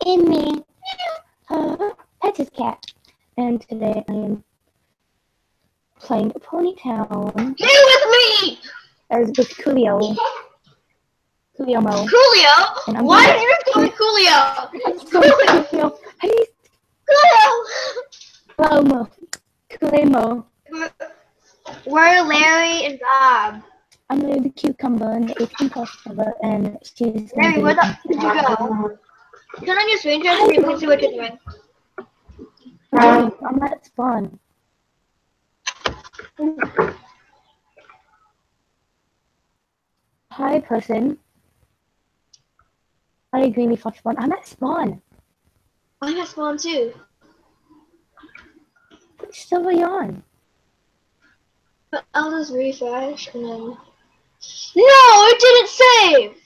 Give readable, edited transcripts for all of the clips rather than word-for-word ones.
in me. Pet his cat. And today I am playing Pony.town. Play with me! As with Koolaidmo. Coolio? Why did you call me Coolio? Coolio. Koolaidmo. We're Larry and Bob. I'm Larry the cucumber and the 18 plus cover, and she's Larry, where the did you go? Turn on your screen share so people can see what you're doing. I'm at spawn. Hi, person. Hi, Greeny Fox Spawn. I'm at spawn. I'm at spawn too. Which server are you on? But I'll just refresh and then. No, it didn't save!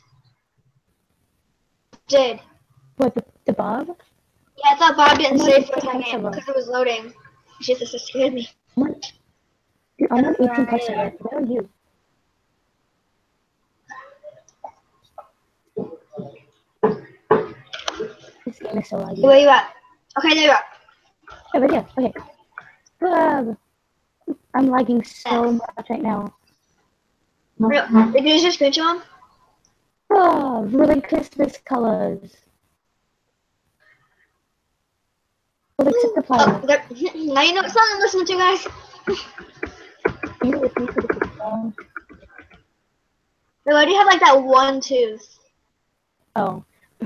It did. What, the Bob? Yeah, I thought Bob didn't save for a second because it was loading. Jesus, that scared me. I'm on 18 plus server. Where are you? This game is so laggy. Where you at? Okay, there you are. Over here. Okay. Bob! I'm lagging so much right now. Did you just screenshot him? Oh, really Christmas colors. Well, except the flowers. Now you know what song I'm listening to, guys. You listen to the song. They already have like that one tooth. Oh.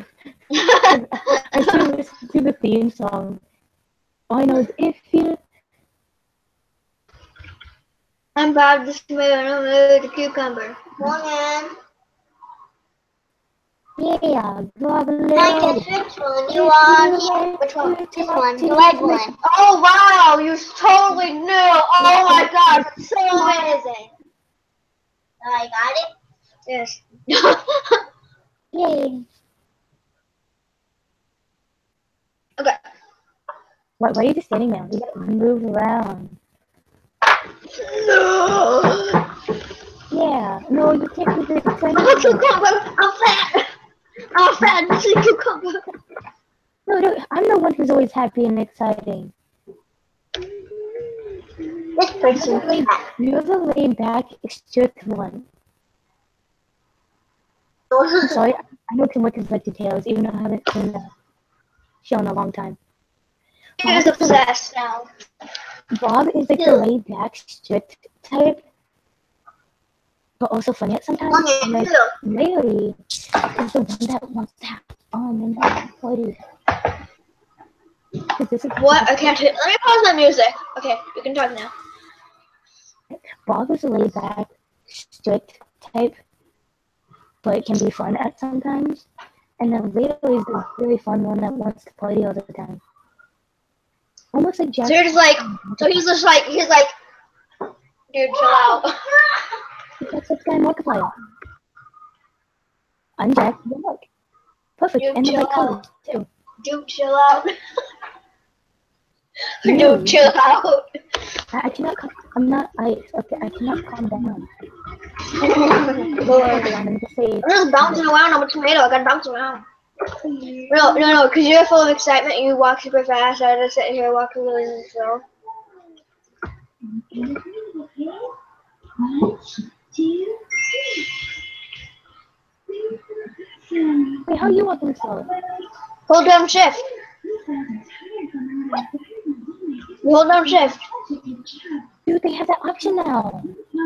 I should listen to the theme song. All I know is if you. I'm Bob the Spoon, I'm the cucumber. Morning. Yeah, Bob I guess which one you are? Which one? This one, the red one. Oh wow, you totally knew. Oh my god, that's so amazing. I got it? Yes. Yay. Okay. Why are you just standing there? You gotta move around. No. Yeah, no, you can't do this. I'm a cucumber. I'm fat. I'm fat. This is a cucumber. No, I'm the one who's always happy and exciting. This person. You're the laid back, strict one. I'm sorry, I know too much of the details, even though I haven't seen the show in a long time. He's obsessed now. Bob is like the laid back, strict type, but also funny at sometimes. And like Larry is the one that wants to have fun and have parties. What? I can't hear. Let me pause my music. Okay, you can talk now. Bob is a laid back, strict type, but it can be fun at sometimes. And then Larry is the really fun one that wants to party all the time. Almost like Jack. So you're just like, he's like, dude, chill out. That's the guy multiplier. I'm Jack. Good luck. Perfect. Dude, And the chill right colors out. too. Dude, chill out. Dude, chill out. I cannot. I'm not ice. Okay, I cannot calm down. I'm just bouncing around. I'm a tomato. I gotta bounce around. No, because you're full of excitement and you walk super fast. I just sit here walking really slow. Wait, how are you walking slow? Hold down shift. You hold down shift. Dude, they have that option now.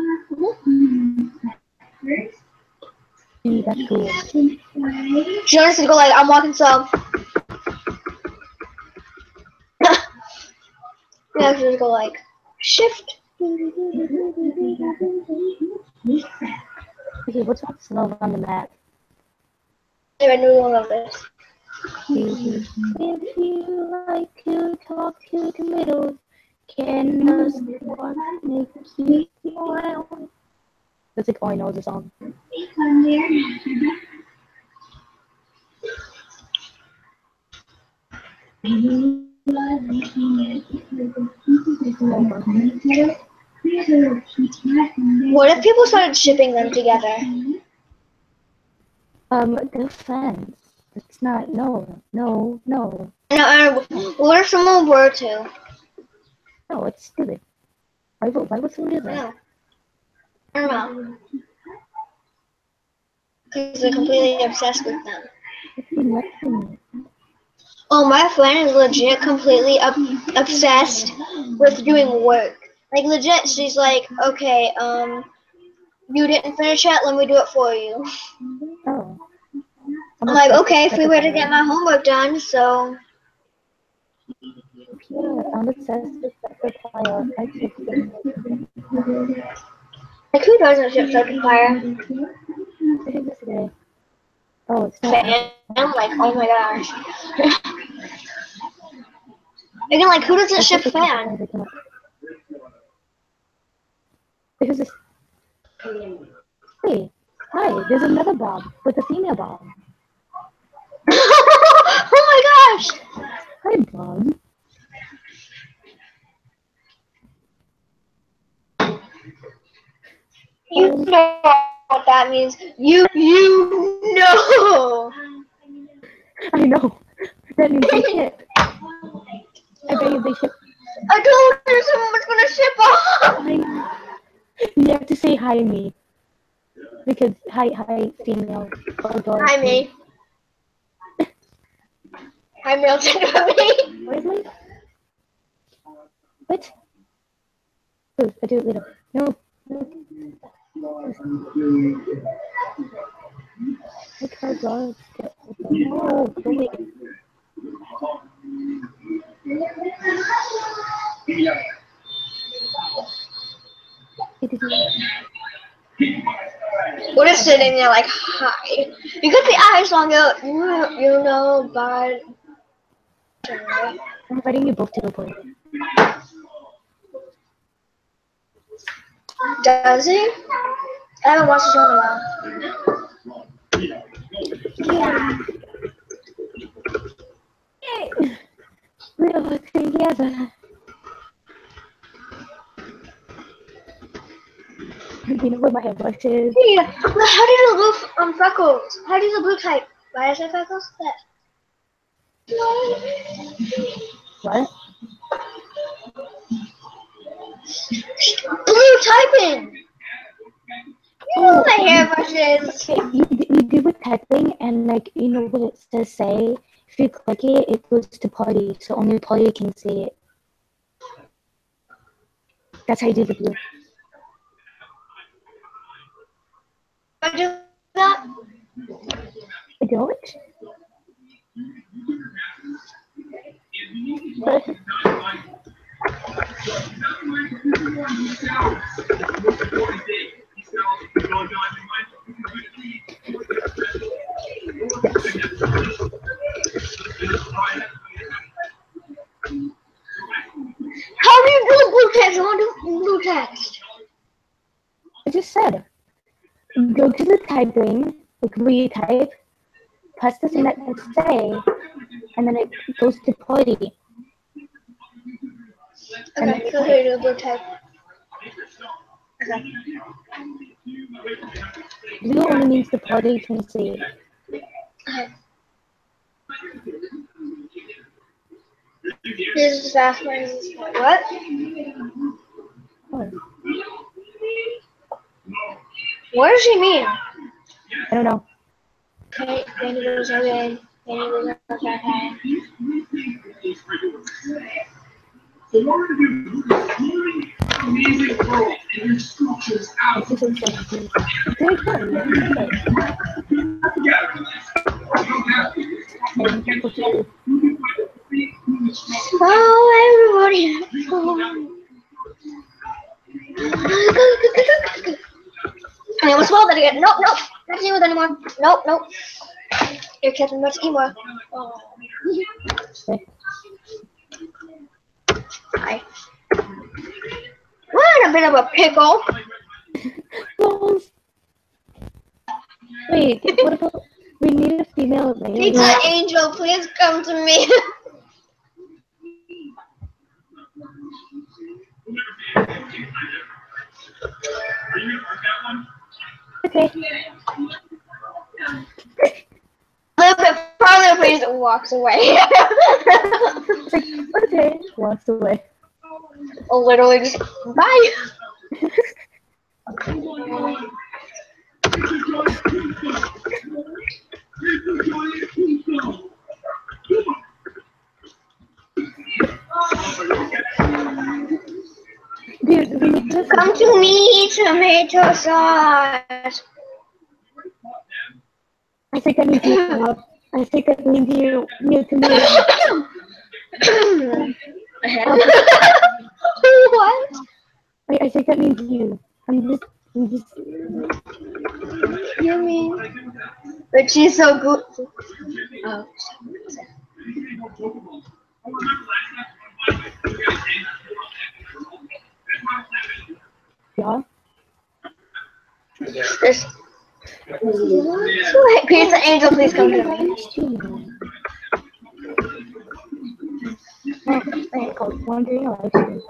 Dude, that's cool. She wants to go like, I'm walking slow. Yeah, she just go like, shift. Okay, what's not slow on the map? I knew all of this. If you like to talk to tomatoes, can the squad make you smile? That's like all I know is the song. What if people started shipping them together? They're friends. it's not. No. No, what if someone were to? No, it's stupid. Why would someone do that? No. I don't know. Because they're completely obsessed with them. Oh, my friend is legit completely obsessed with doing work. Like, legit, she's like, okay, you didn't finish it, let me do it for you. Oh. I'm like, okay, if we were to get my homework done, so... Yeah, I'm obsessed with Secretary. I keep saying it. Like, who doesn't ship Secretary? I did this today. Oh, it's not. I'm like, oh my gosh. Again, like, who doesn't ship fan? Because this. Hey, hi, there's another Bob with a female Bob. Oh my gosh! Hi, Bob. You know what that means. You know! I know. That means they ship. I bet you they ship. I told you someone was gonna ship off! You have to say hi to me. Because hi female. Hi me. Hi Milton me. Where's my... What? Oh, I do it later. No. My car dogs. No, go away. We're just sitting there like, hi. You got the eyes on you know, but... I'm inviting you both to the point. Does he? I haven't watched the show in a while. Yeah. Yay! We're all together. You know what my hairbrush is? Hey, how do the blue freckles? How do the blue type? Why is it freckles? What? Blue typing! You know what my hairbrush is. You do with typing, and like, you know what it says say? If you click it, it goes to party, so only party can see it. That's how you do the blue. I do that? I don't? But How do you do blue text? I want to do blue text. I just said, go to the typing, like where you type, press the thing that says say, and then it goes to party. Okay, so here you do blue text. Okay. Blue only means the party can see it. Okay. This is fast one. What? Oh, What does she mean? I don't know. Okay, then it goes okay. Then it goes okay. This is very good. Oh, everybody. I almost swallowed that again. Nope. Not dealing with anymore. Nope. You're catching much more. Oh. Hi. We're in a bit of a pickle. Wait, what about we need a female lady? Pizza Angel, please come to me. Okay. A little bit farther walks away. It's like, okay, walks away. Literally just, bye. Dude, we need to Come to me, tomato sauce. I think that means you. I think that means you to me. What? I think that means you. I'm just. You mean? But she's so good. Oh. Yeah. This. Pizza Angel, please come to me. Oh, called Wondering Live Stream.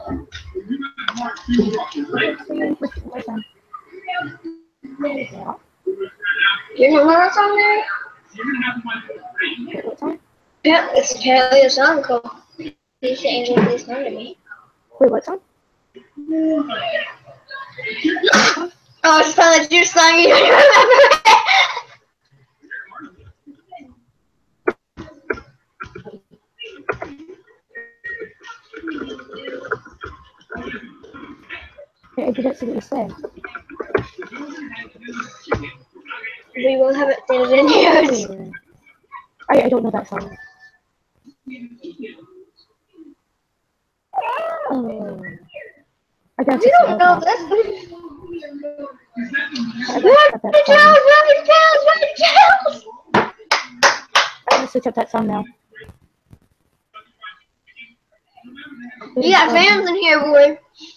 What's on? Yeah. You know what's on there? What's on? Yeah, it's apparently a song called Pizza Angel, please come to me. Wait, what's on? Oh, it's probably like your song. You don't remember it. I didn't see what you said. We won't have it stated in yours. I don't know that song. Oh. I got You don't know this. Tails! I'm gonna switch up that song now. You got fans in here, boy.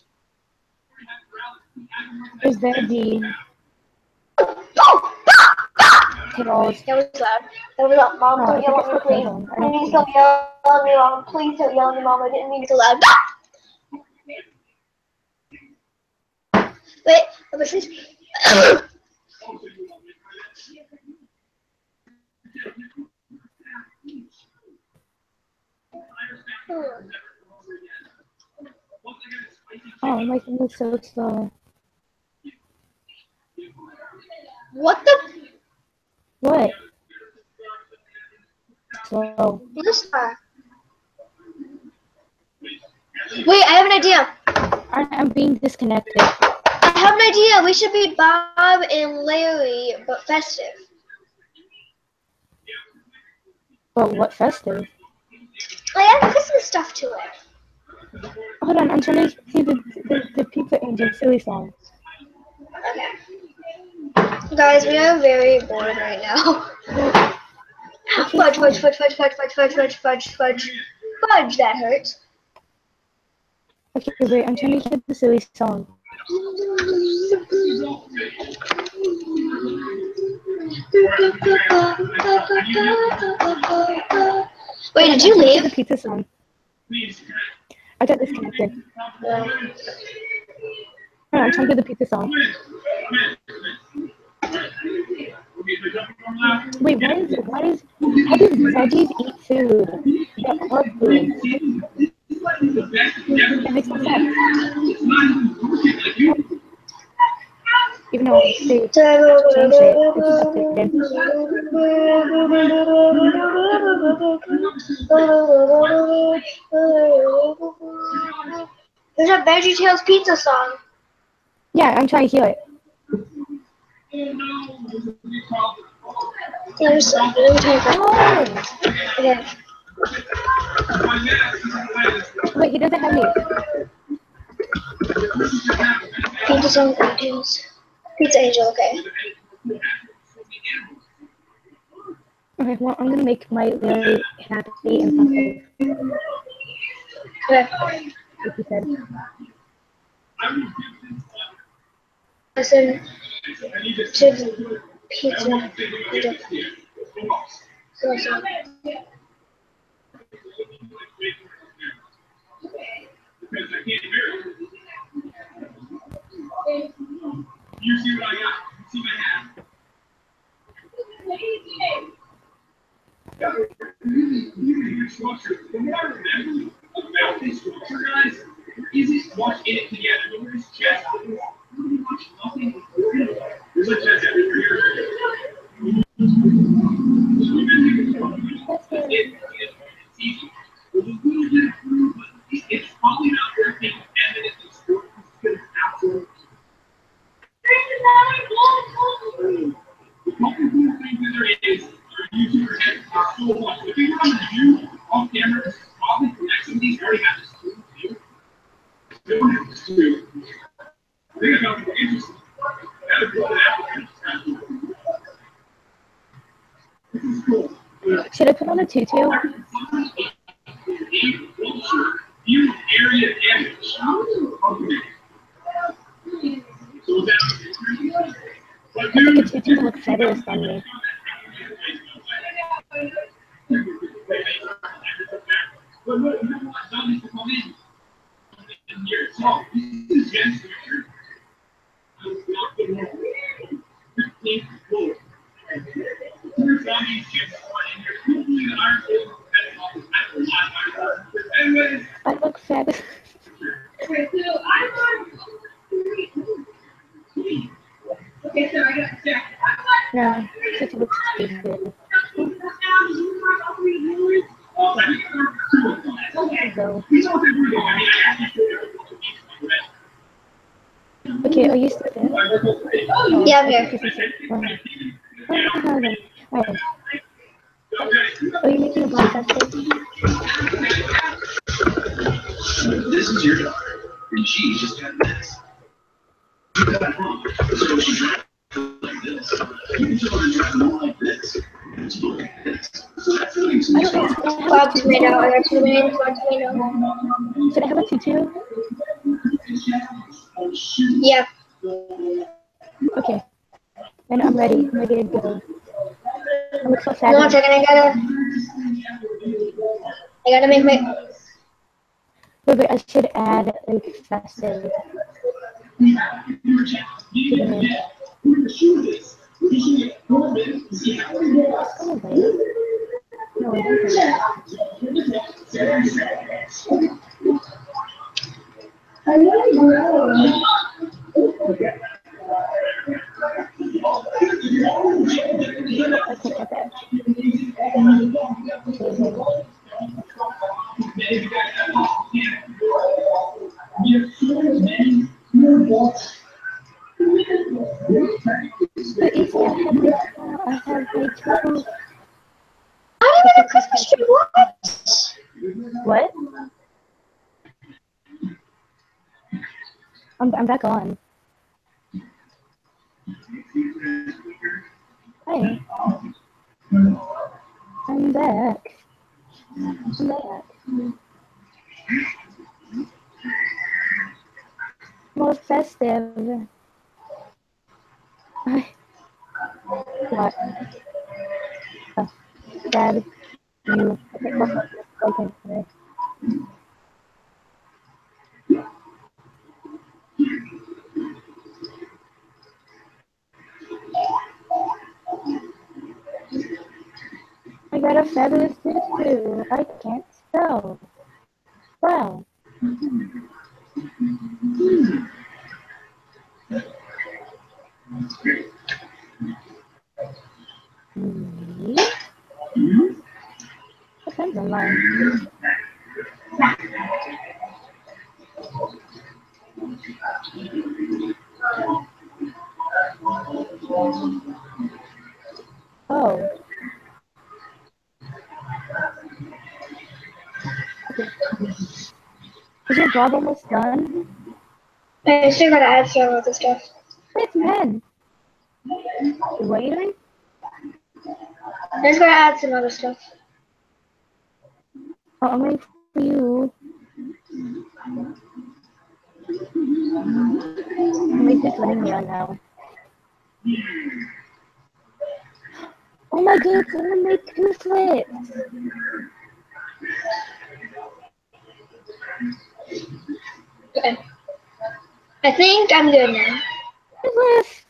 Is there the Tails? That was loud. That was loud. Mom, don't yell at me, please. Please don't yell at me, Mom. Please don't yell at me, Mom. I didn't mean it so loud. Wait, what's this? Oh, my thing is so slow. What the? What? Slow. This are. Wait, I have an idea. I'm being disconnected. I have an idea. We should be Bob and Larry, but festive. But what festive? I add Christmas stuff to it. Hold on, I'm trying to see the Pizza Angel silly song. Okay. Guys, we are very bored right now. Fudge, fudge, fudge, fudge, fudge, fudge, fudge, fudge, fudge, fudge. Fudge, that hurts. Okay, wait, I'm trying to hear the silly song. Wait, did you leave? The pizza song. I got disconnected. No, I'm trying to do the pizza song. Wait, how does veggies eat food? That are food. That makes no sense. Even though they changed it, it's just updated. There's a VeggieTales pizza song. Yeah, I'm trying to hear it. There's okay. Wait, he doesn't have me. Pizza song VeggieTales. Pizza Angel, okay. Okay, well, I'm gonna make my very happy and positive. Okay. Like you said. Listen to the Pizza Angel. So. You see what I got? You see what I have? Structure. From what I remember about this structure, guys, there isn't much in it together. There's chest, but there's pretty much nothing important. There's a chest everywhere. It's easy. There's a little bit of food, but it's probably not worth taking 10 minutes to score. It's going to absolutely. The couple cool things that there is, our YouTubers have so much. If you want to do off camera, this is probably for next some of these already have this too. They don't have this too. Think about the interesting. That'll go to This is cool. Should I put on a tutu? View area damage. So that. I think a tutu looks fabulous on me. But look, you know what? Done this to come in. Here, so this is Jen's picture. I was not getting it. 15th floor. Here's all these kids running here. Usually the iron table is depending on the type of line. But anyways. I look fabulous. Okay, so I want. Okay, so I got to check. No, tutu looks stupid. Go. Okay, are you still there? Yeah, I'm here. Alright. Are you making a podcast? This is your daughter, and she just got this. You got mom, so she drives like this. You can tell her to drive more like this. And it's more like this. So that's really Bob tomato. I got tomato. Should I have a tutu? Yeah. Okay. And I'm ready. I'm ready to go. I look so sad. One second, I gotta make my. Wait, I should add like festive. To the name. It's kind of late. No, it I have my toes. I don't even a Christmas tree. What? I'm back on. Hi. I'm back. I'm back. More festive. What? Dad, you. Okay. I got a fabulous tutu. I can't spell. Wow. Depends on mine. Oh. Okay. Is your job almost done? I still gotta add some other stuff. It's men. What are you doing? I just gotta add some other stuff. Oh, I'm waiting for you. Make this letting me on now. Oh my god, it's gonna make 2 slips. Okay. I think I'm good now. It's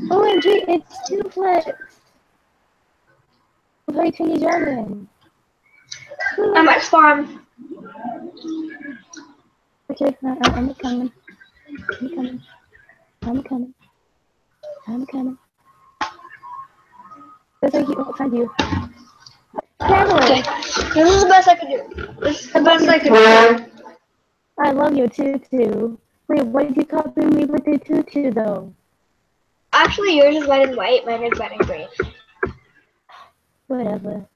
OMG, it's duplex. Play Tiny Dragon. I'm at farm. Okay, I'm coming. I'm coming. I'm coming. I'm coming. There's a you. Find you. Okay. Camera. This is the best I can do. This is the best I can do. I love your tutu. Wait, why did you copy me with the tutu though? Actually, yours is red and white. Mine is red and green. Whatever.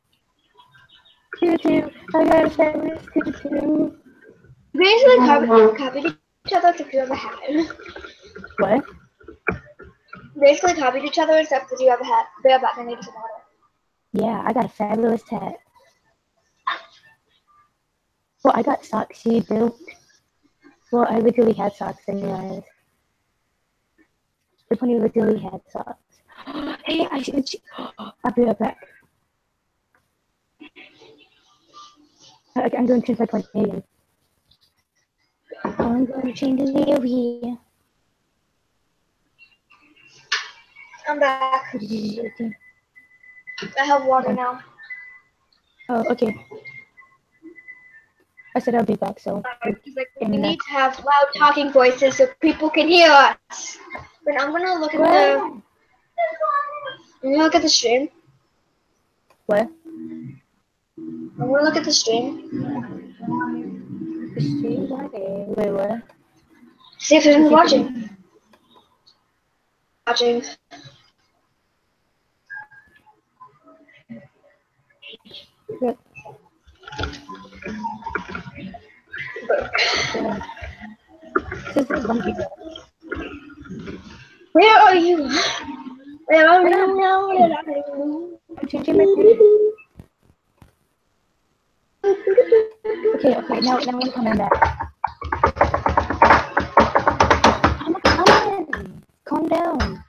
Tutu. I got a fabulous tutu. Basically, copied each other except you have a hat. What? Basically, copied each other except that you have a hat. They have that. I need some water. Yeah, I got a fabulous hat. Well, I got socks she built. Well, I literally had socks anyways. The pony literally had socks. Hey, I should. I'll be right back. Okay, I'm going to change my pony again. I'm going to change the area. I'm back. Okay. I have water now. Oh, okay. I said I'll be back, so. We need to have loud talking voices so people can hear us. But I'm gonna look at the. I'm gonna look at the stream. What? I'm gonna look at the stream. Wait, what? See if anyone's watching. Watching. Yep. Where are you? Where are you? I'm changing my pony. Okay, now I'm coming back. I'm coming. Calm down.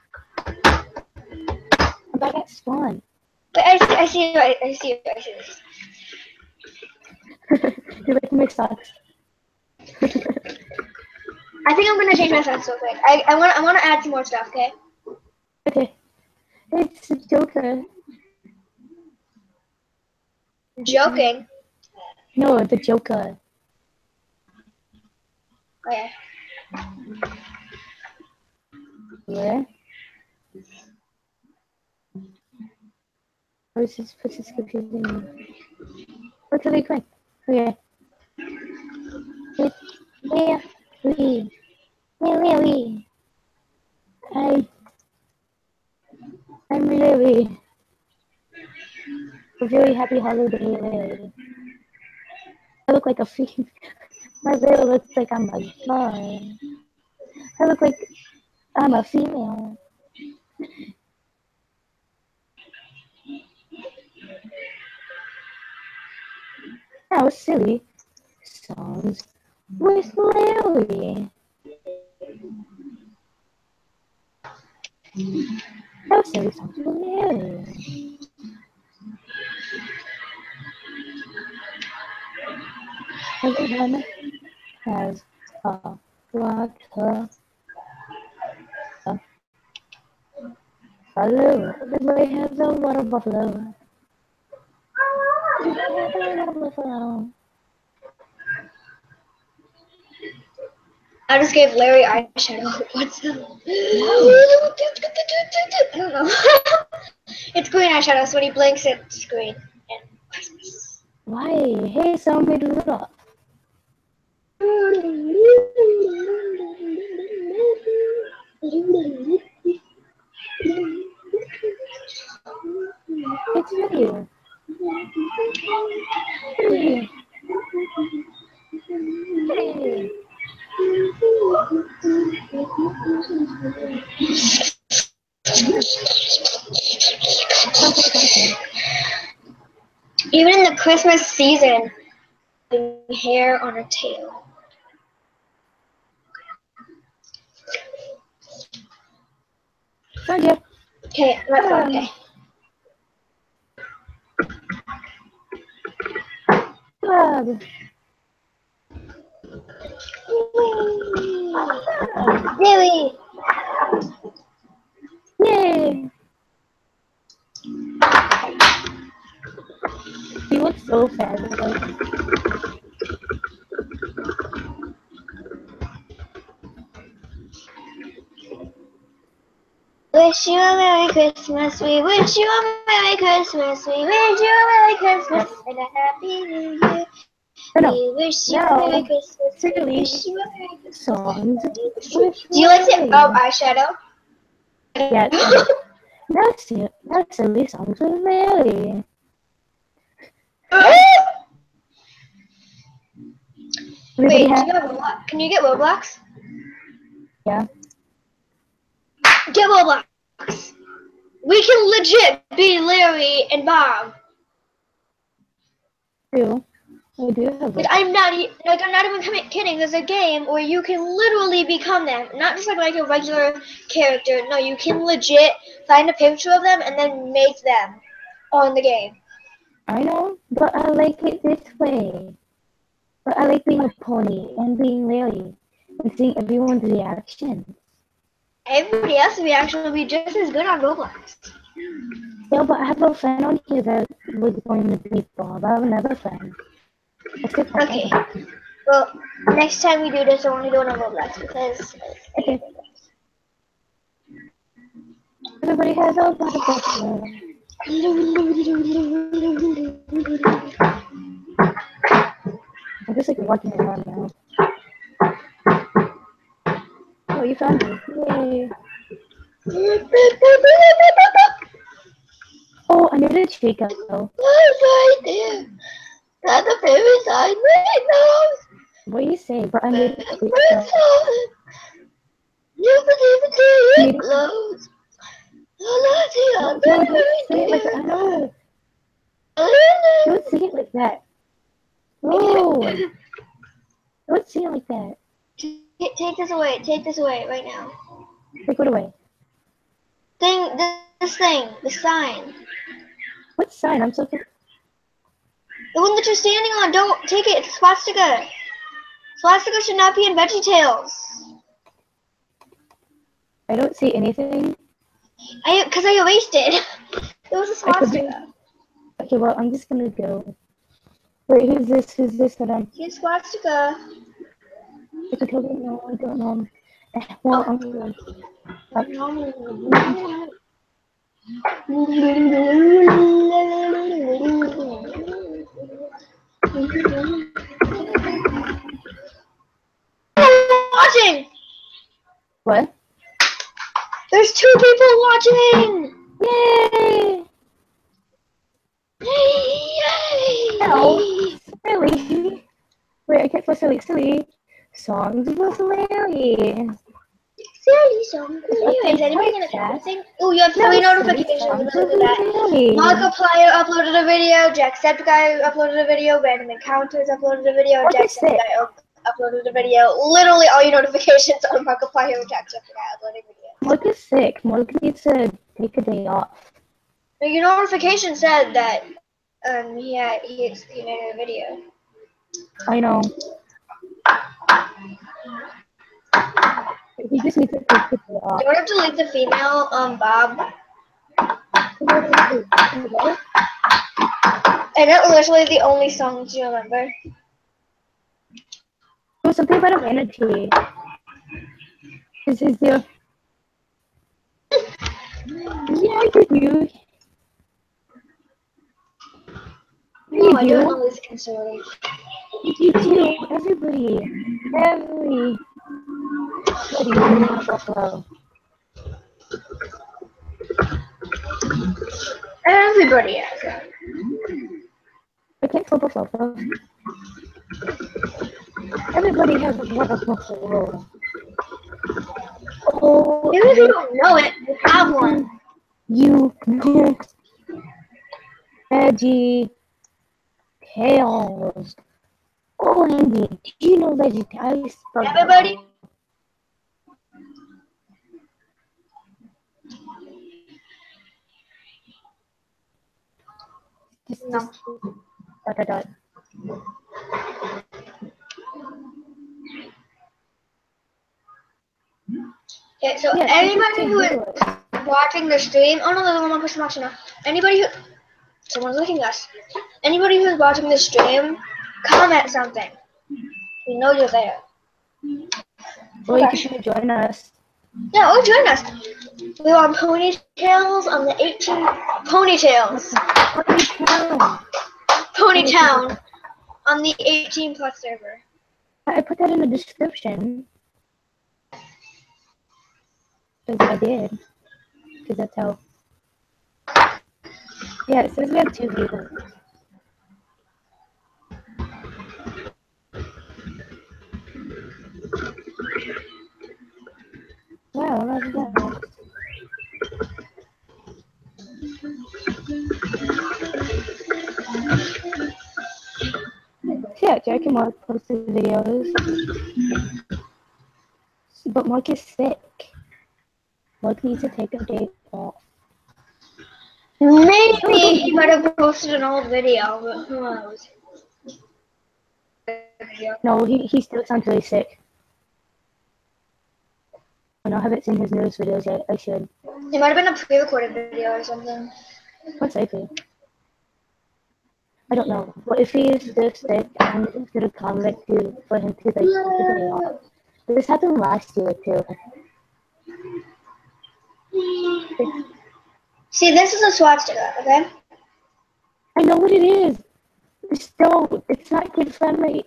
I'm back at spawn. Wait, I see you. You're like my socks. I think I'm gonna change my socks real quick. I wanna add some more stuff, okay? Okay. It's a Joker. Joking. No, the Joker. Okay. Where? What's this confusing me? What's really quick? Okay. It's Lily. I'm Lily. A very happy holiday, Lily. I look like a freaking. My veil looks like I'm a guy. I look like I'm a female. How silly. Songs with Lily. How silly songs with Lily. Everyone has a water. Hello, everybody has a water buffalo. I just gave Larry eyeshadow. What's that? I don't know. It's green eyeshadow, so when he blinks, it's green. And Christmas. Why? Hey, somebody do it up. It's you. Hey. Hey. Even in the Christmas season, hair on her tail. Found you. Okay, let's go. Okay. Club. Really? so fabulous. Wish you a Merry Christmas, we wish you a Merry Christmas, we wish you a Merry Christmas and a Happy New Year. We wish you a Merry Christmas, we wish you a Merry Christmas. Songs. Do you like it? Eyeshadow? Yeah. That's silly songs with Mary. Wait, can you get Roblox? Yeah. Get Roblox. We can legit be Larry and Bob. True. I do have Like, I'm not even kidding. There's a game where you can literally become them, not just like a regular character. No, you can legit find a picture of them and then make them on the game. I know, but I like it this way. But I like being a pony and being Larry and seeing everyone's reactions. Everybody else's reaction will be just as good on Roblox. Yeah, but I have a friend on here that was going to be Bob. I have another friend. Okay. Well, next time we do this, I want to do it on Roblox because. Okay. Everybody has a butterfly. I'm just like walking around now. Oh, you found me. Yay. Oh, I need a Chico. Right there. That's the very side What do you say? But I need a Chico. You believe it close. Don't say it like that. No. Don't say it like that. No. Don't say it like that. Take this away. Take this away right now. Take it away. This sign. What sign? I'm so confused. The one that you're standing on. Don't take it. It's swastika. Swastika should not be in VeggieTales. I don't see anything. Because I erased it. It was a swastika. Okay, well, I'm just gonna go. Wait, who's this? Who's this that I'm... Here's swastika. I totally know. I don't know. Well, I'm gonna... Watching! What? There's 2 people watching! Yay! Yay! No, silly. Wait, I can't play silly. Songs with Larry. Silly song. Is anybody gonna chat? Oh, you have 3 notifications. Markiplier uploaded a video. Jacksepticeye uploaded a video. Random Encounters uploaded a video. Jacksepticeye uploaded a video. Literally all your notifications on Markiplier and Jacksepticeye uploading videos. Mark is sick. Mark needs to take a day off. Your notification said that he made a video. I know. He just needs to take a day off. Do you want to delete the female Bob? And that was literally the only songs you remember. It was something about a manatee. This is the... Yeah, I did you. No, I don't know this consortium. You do. Everybody. Everybody has that. I can't flip a photo. Everybody has a wonderful photo. Oh, Even if you don't know it, you have one. You Veggie Tales. Oh, Andy, do you know Veggie Tales? Everybody. Just dot. Okay, so anybody who is watching the stream, oh no, there's one more person watching now. Anybody who Someone's looking at us. Anybody who's watching this stream, comment something. We know you're there. Or you can join us. Yeah, or join us. We're on Ponytails on the 18 Ponytails. Ponytown on the 18+ server. I put that in the description. Because I did. Because that's how. Yeah, it says we have 2 viewers. Wow, that's nice. Yeah, Jack and Mark posted videos. But Mark is sick. Mark needs to take a day off. Maybe he might have posted an old video, but who knows? No, he still sounds really sick. And I haven't seen his newest videos yet. I should. It might have been a pre-recorded video or something. What's likely? I don't know. But if he is still sick, I'm just gonna comment for him to like take a day off. This happened last year too. See, this is a swastika, okay? I know what it is. Still, it's not kid friendly.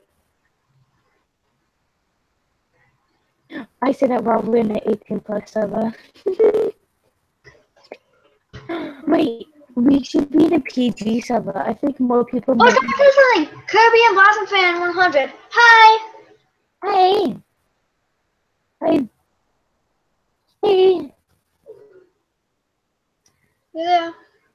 I say that while we're in the 18+ server. Wait, we should be the PG server. I think more people. Oh, something! Kirby and Blossom Fan 100. Hi! Hey! Hey! Hey! You there?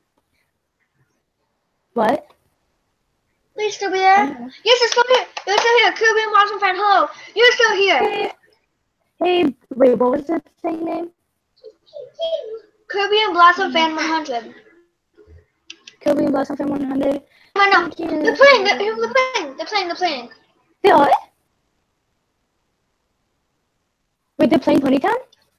What? Please still be there? Yes, you're still here. You're still here. Kirby and Blossom Fan, hello. You're still here. Hey, wait, what was that thing name? Kirby and Blossom Fan 100. Kirby and Blossom Fan 100? I know. They're playing. They're playing. They are? Wait, they're playing Ponytown?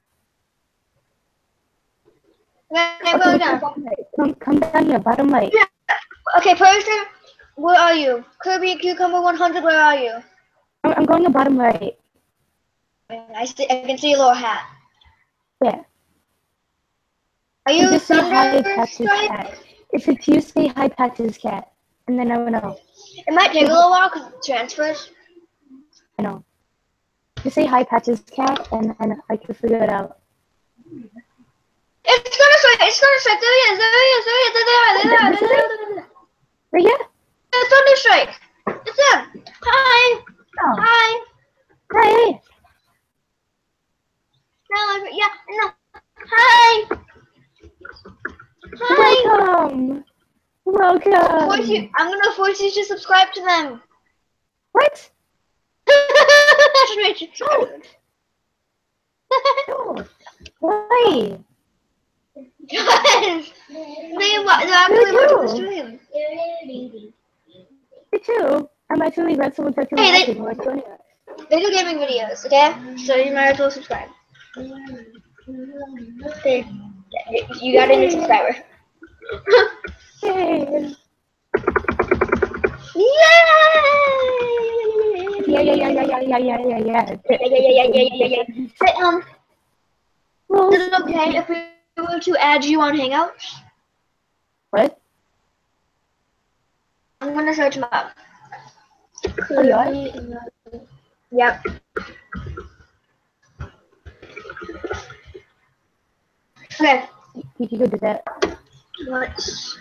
Come down here, bottom right. Yeah. Okay, person, where are you? Kirby Cucumber 100, where are you? I'm going to bottom right. I can see your little hat. Yeah. Are you just say hi, Patches Thunderstrike? Cat. If it's you, say hi, Patches Cat. And then I will know. It might take a little while because it transfers. I know. Just say hi, Patches Cat, and I can figure it out. It's Thunderstrike! There he is! They're there! Right here? It's Thunderstrike! It's them! Hi! Oh. Hi! Hi! No. Hi! Hi! Welcome! I'm gonna force you to subscribe to them. What? No. Why? Guys! They're actually watching the stream. Me too. I'm actually glad someone's actually watching. They do gaming videos, okay? So you might as well subscribe. Okay. You got a new subscriber. Yay! Yeah. Hey, Well, is it okay if we were to add you on Hangouts? what? I'm gonna search them up. Oh, you are? Yep. Okay. You can go do that. What's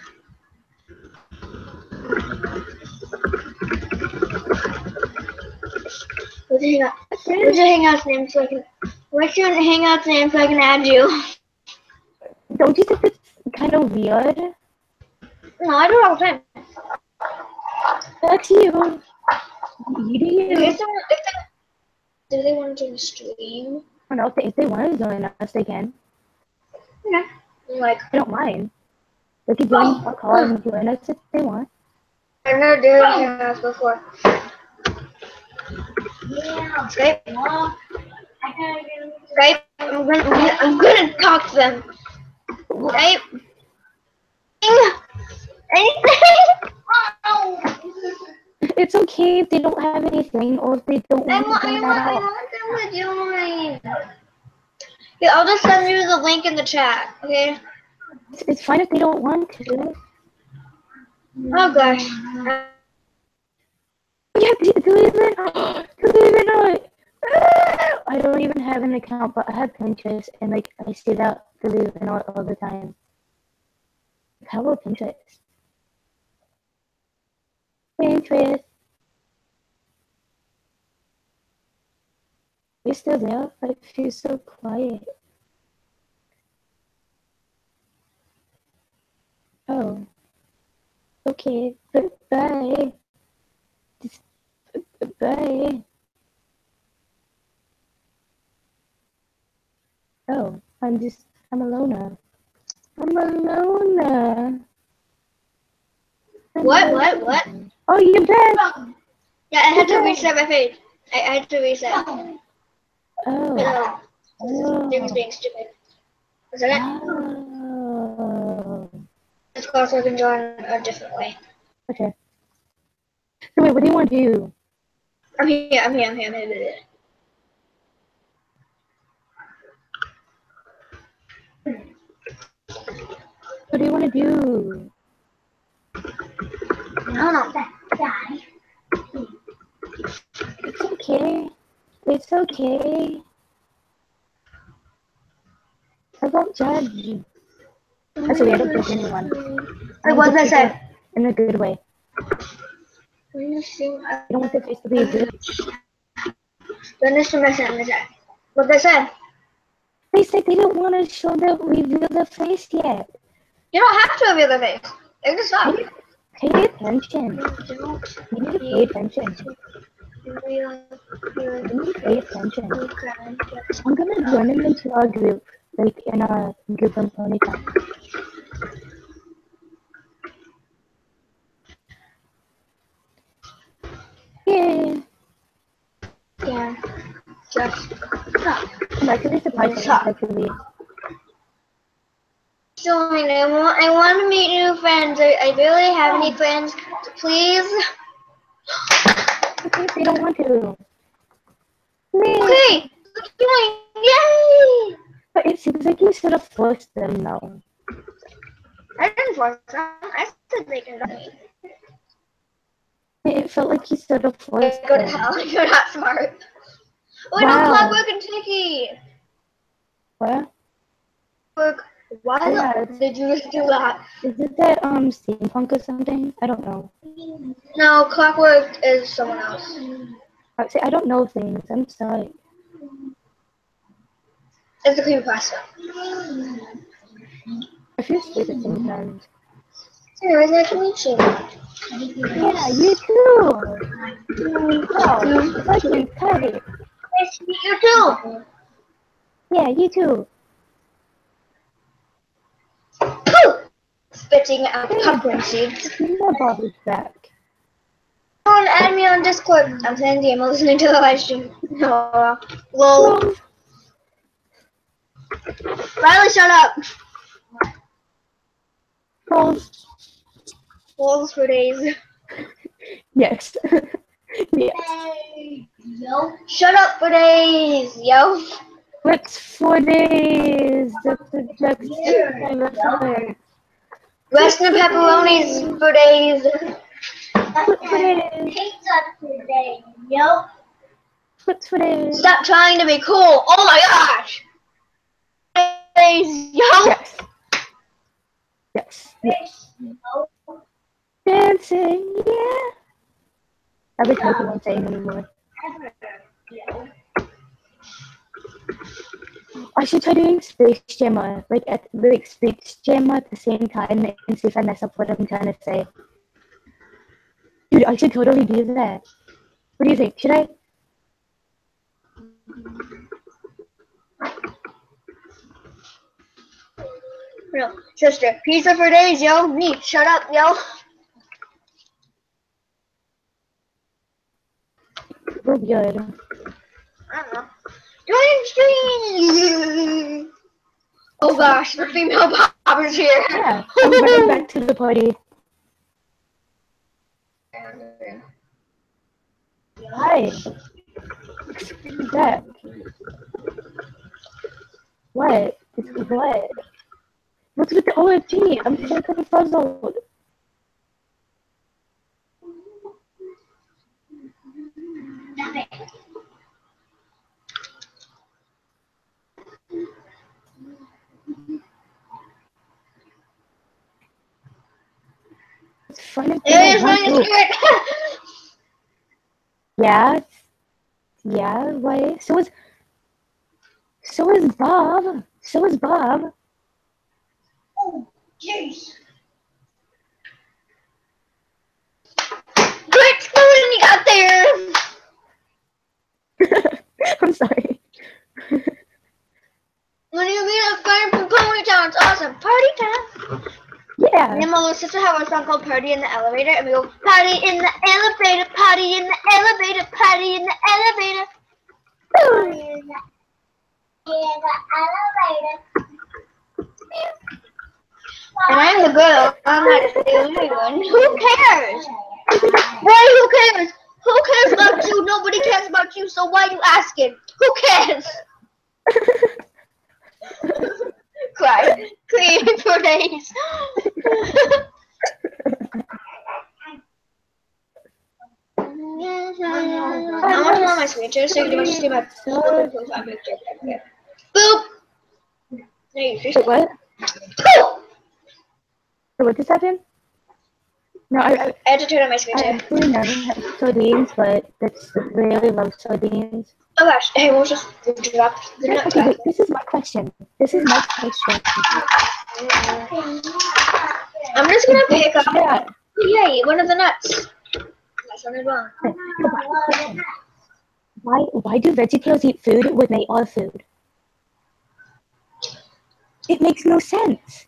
your Hangouts name so I can? What's your Hangouts name so I can add you? Don't you think it's kind of weird? No, I do it all the time. That's you. You do you. Do they want to join the stream? I don't know if they want to join us, they can. Okay. Like, I don't mind. They can join our call and join us if they want. I've never done Hangouts before. Skype. Skype. I'm gonna talk to them. Skype. Anything? Oh. It's okay if they don't have anything or if they don't I want to join at all. want them to join. Yeah, I'll just send you the link in the chat, okay? It's fine if they don't want to. Oh gosh. Yeah, believe it or not. I don't even have an account, but I have Pinterest, and like I see that believe it or not all the time. How about Pinterest? Pinterest. You're still there? I feel so quiet. Oh. Okay. Bye. Bye. Oh, I'm a loner. I'm a loner. What? Oh, you're back. Yeah, I had to reset my page. I had to reset. Oh. It was being stupid. Is that it? Oh. Of course, I can join a different way. Okay. So wait, what do you want to do? I'm here. What do you want to do? I don't know. It's okay. It's okay. I won't judge you. Actually, I don't judge anyone. Wait, what did I say? In a good way. I don't want the face to be good. Finish my sentence. What they said? They said they don't want to reveal the face yet. You don't have to reveal the face. It can stop. Pay attention. You need to pay attention. You need to pay attention. I'm gonna join them into our group, like in a group on pony.town. Yeah. Just stop. I'm actually surprised that actually. Join. I want to meet new friends. I barely have any friends. Please. Okay, they don't want to. Okay. Join. Yay! But it seems like you should have forced them now. I didn't force them. I said they can join me. It felt like you should have forced Go to them. hell. You're not smart. Oh, I Wow. know Clockwork and Tiki. What? Why did you just do that? Is it that steampunk or something? I don't know. No, Clockwork is someone else. I don't know things. I'm sorry. It's a creepypasta. I feel stupid sometimes. Anyways, nice to meet you. Yeah, you too. Oh, fucking tight. Nice to meet you too. Yeah, you too. Spitting out popcorn seeds. My Bobby's back. Someone add me on Discord. I'm playing the game. I'm listening to the live stream. Lol. Riley, shut up. Trolls. Lol's for days. Yes. Yes. Hey, yo. Shut up for days, yo. What's 4 days? Rest in pepperonis for days. What's 4 days? Pizza today, yo. What's 4 days? Stop trying to be cool. Oh my gosh. Days, yo. Yes. Yes. Yes. Dancing, yeah. I wish I couldn't say anymore. I should try doing Space Jammer, like Space Jammer at the same time and see if I mess up what I'm trying to say. Dude, I should totally do that. What do you think? Should I? No, sister, pizza for days, yo. Neat, shut up, yo. We're good. I don't know. Oh gosh, the female popper's here. Yeah, I'm running back to the party. Hi. Excuse that. What? It's what? What's with the OMG? I'm so kind of puzzled. It's fun if There they is want running a to. skirt. Yeah. Yeah, why? So is Bob. So is Bob. Oh, jeez. Great when you got there. I'm sorry. When you meet a friend from Pony.town, it's awesome. Party time. Yeah. Me and my little sister have a song called Party in the Elevator, and we go, party in the elevator, party in the elevator, party in the elevator. Party in the elevator. And I'm the girl. I'm not the only one. Who cares? Why? Who cares? Who cares about you? Nobody cares about you, so why are you asking? Who cares? Cry. Crying for days. I want to know my screenshot so you can just see my profile picture. Boop! There you Wait, what? Boop! So what just happened? No, I had to turn on my I screenshot. actually never had sardines, but that's really love sardines. Oh gosh, hey, we'll just drop the nut. Okay, wait, this is my question. I'm just gonna pick up. Yeah. Yay, one of the nuts. That sounded wrong. Why do VeggieTales eat food when they are food? It makes no sense.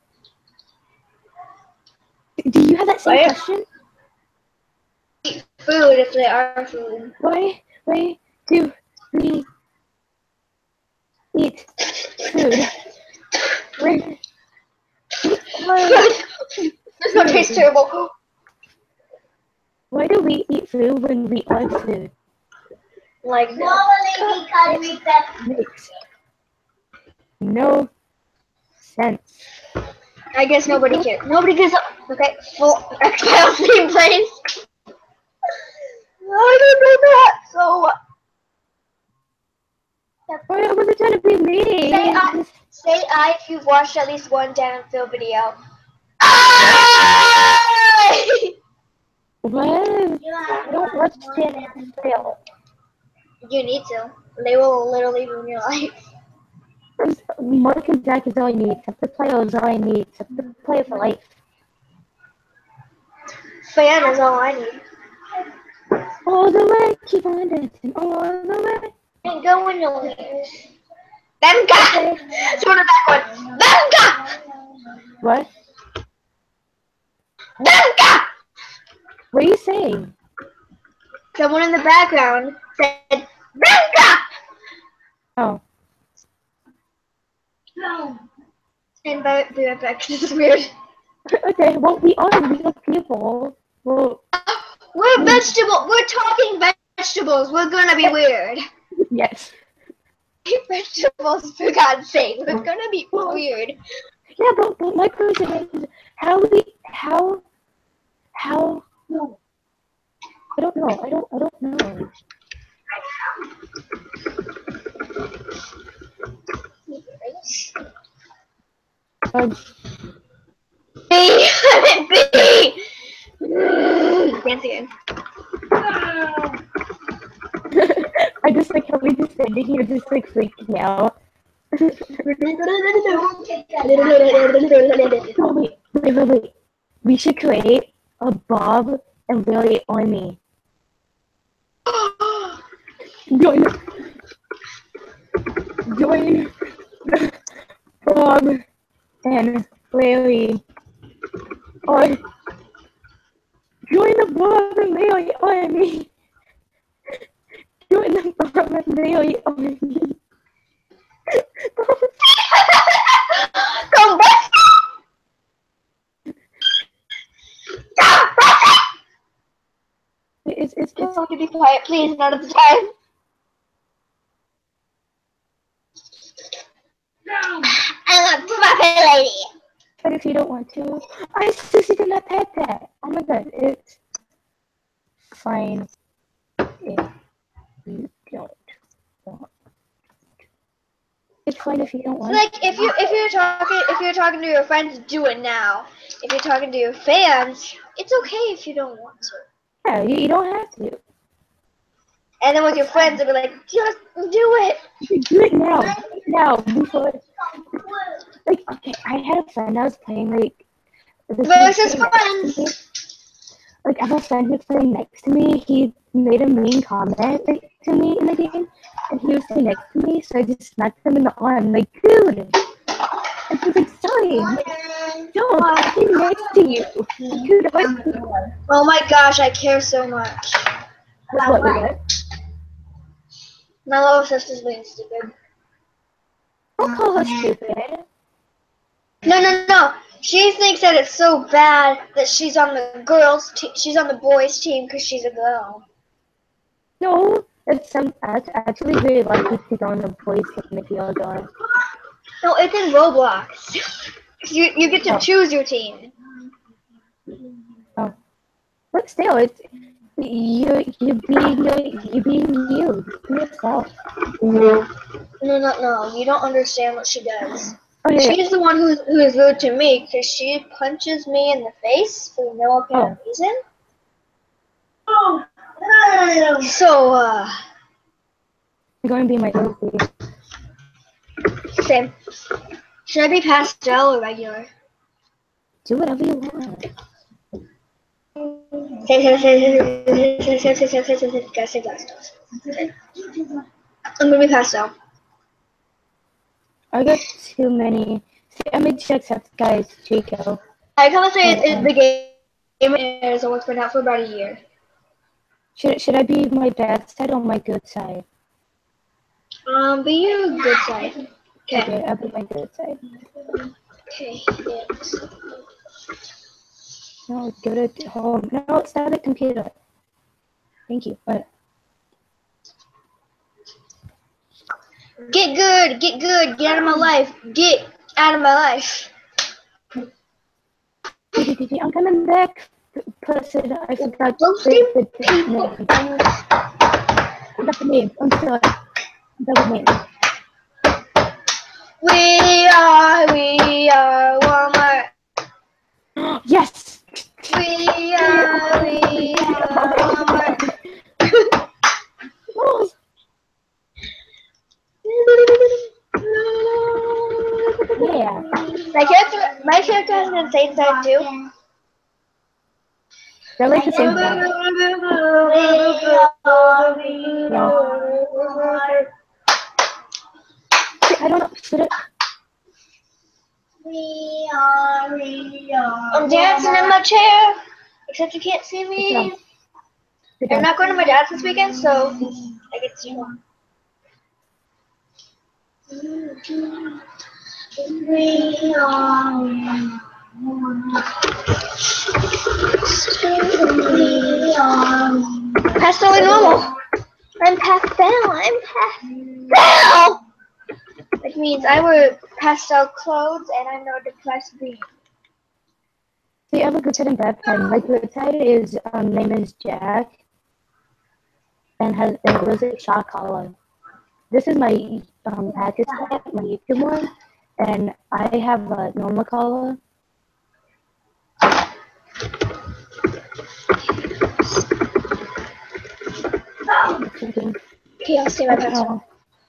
Do you have that same Why? question? Eat food if they are food. Why do we eat food when This one tastes terrible. Why do we eat food when we are food? Like Normally because we get Makes no sense. I guess nobody cares. Nobody gives up. Okay, full X-Files theme plays. I don't know that. So Why was it trying to be me? say I if you've watched at least one Dan and Phil video. What? I don't watch Dan and Phil. You need to. They will literally ruin your life. Mark and Jack is all I need. Except player is all I need. Except player for life. Fan is all I need. All the way, keep on dancing. All the way. And go in your ears. Benka! Sort of that one. Benka! What? Benka! What are you saying? Someone in the background said, Benka! Oh. And by the effect, this is weird. Okay, well, we are real people. Well, We're vegetable. We're talking vegetables. We're gonna be weird. yes. Vegetables, for God's sake. We're gonna be weird. Yeah, but my question is, how? No. I don't know. I don't know. B! I'm B! Dance again. I just like how we just ended here, just like freaking out. No, wait. We should create a Bob and Lily army. Join Bob and Lily. Or join the Bob and Lily army. Join the Bob and Lily army. Come back! It's It's Someone can be quiet, please, not at the time. I'm a proper lady. but if you don't want to, I seriously did not type that. Oh my god, it's fine if you don't want. It's fine if you don't So, want. like, if you're talking to your friends, do it now. If you're talking to your fans, it's okay if you don't want to. Yeah, you don't have to. And then with your friends, they'll be like, just do it. Do it now, before. Like, okay, I had a friend I was playing, like, Versus friends. Like, I have a friend who's playing next to me. He made a mean comment, like, to me in the game, and he was sitting next to me, so I just smacked him in the arm, like, dude. And he was like, sorry. I'm like, don't, I'm sitting next to you. Dude, Oh my gosh, I care so much. what? My little sister's being stupid. Don't call her stupid. No. She thinks that it's so bad that she's on she's on the boys' team because she's a girl. No, it's actually very lucky to go on the boys' team if you're a guy. No, it's in Roblox. You get to choose your team. Oh, but still, it's you're being you. Be yourself. No. You don't understand what she does. Oh yeah. She's the one who is rude to me because she punches me in the face for no apparent reason. So, You're going to be my OC. same. Should I be pastel or regular? Do whatever you want. I'm gonna be pastel. I got too many. See, I made sure to accept guys, Chico. I come and say the game is almost been out for about a year. Should I be my bad side or my good side? Be your good side. Okay, I'll be my good side. Okay, yes. No, go to home. No, it's not a computer. Thank you. What? Get good, get out of my life, get out of my life. I'm coming back, person. I forgot Those the people. name. I forgot the name. I'm sorry. Double name. We are Walmart. Yes! We are Walmart. Oh. Yeah. My character has an insane side too. They're like the same thing. I don't know. Should it? I'm dancing in my chair, except you can't see me. I'm not going to my dad's this weekend, so I get to see him. Pastel and normal. I'm pastel. Which means I wear pastel clothes and I'm not a depressed being. So you have a good side and bad side. My good side is name is Jack and goes a shot collar. This is my package side, my YouTube one, and I have a normal collar. Okay, I'll see my pastel.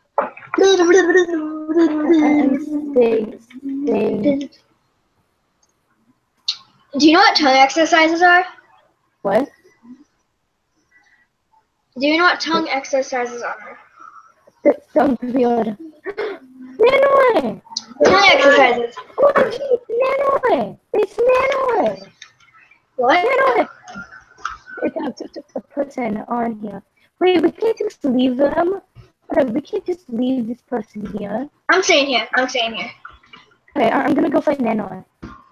Do you know what tongue exercises are? What? Do you know what tongue exercises are? That sounds weird. Nanoe! Tongue exercises. Nanoe! It's Nanoe! What? Nanoe! It's a person on here. Wait, we can't just leave them? We can't just leave this person here. I'm staying here. Okay, I'm gonna go find Nanoe.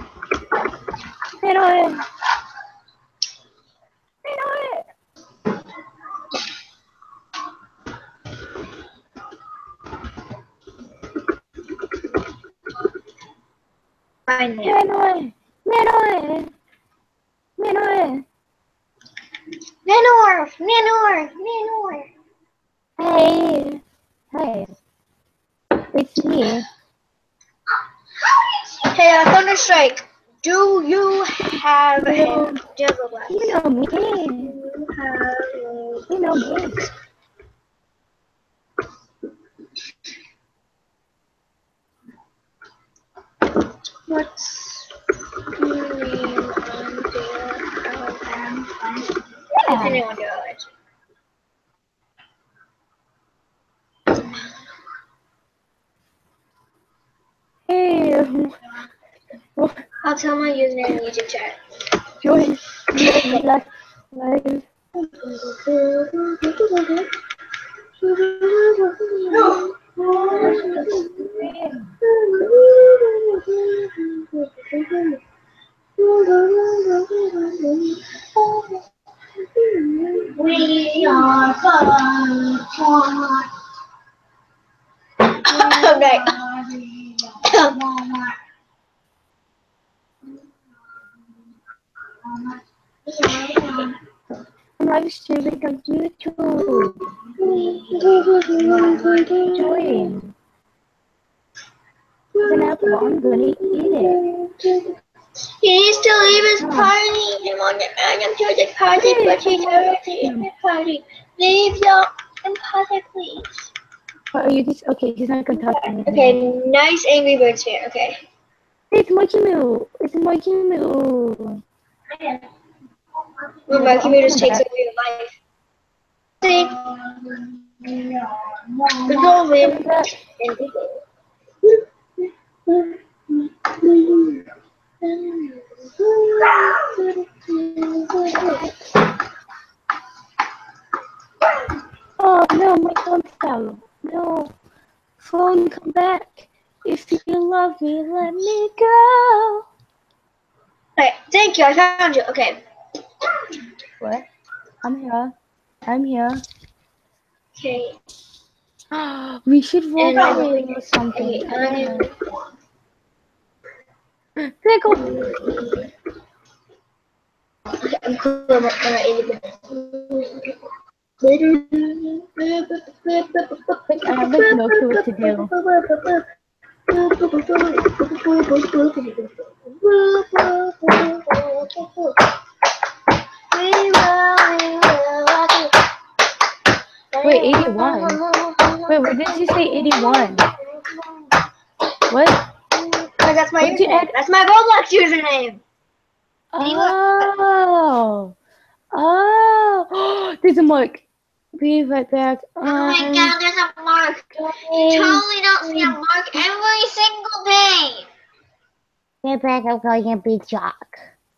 Nanoe! Nanoe! Find me. Manor! Manor! Manor! Nanor. Hey! Hey. It's me. Hey, Thunderstrike. Do you have him? Do you have Roblox? You know me. You have You know me. What's your name on there? Yeah. If anyone do it. Hey. I'll tell my username in YouTube chat. Join. Live. We are fun. Okay. I'm live streaming on YouTube. Join. There's an apple. I'm gonna eat it. He needs to leave his party. He wanted to join the party, but he's already in the party. Leave your party, please. Are you just okay? He's not gonna talk to me. Okay, nice Angry Birds fan. Okay. It's Mikey Moo. It's Mikey Moo. When Mikey Moo just takes over your life. See? The goal win. Oh no, my phone fell. No, phone, come back. If you love me, let me go. Alright, thank you. I found you. Okay. What? I'm here. I'm here. Okay. We should And walk away or something. Pickle. Okay, I'm cool. I'm not I have like no clue what to do. Wait, 81. Wait, what did you say 81? What? That's my What'd you username. add? That's my Roblox username. Oh. Oh. There's a mark. Be right back. Oh my god, there's a mark. You totally don't see a mark every single day. Get back, I'm going to be Jock.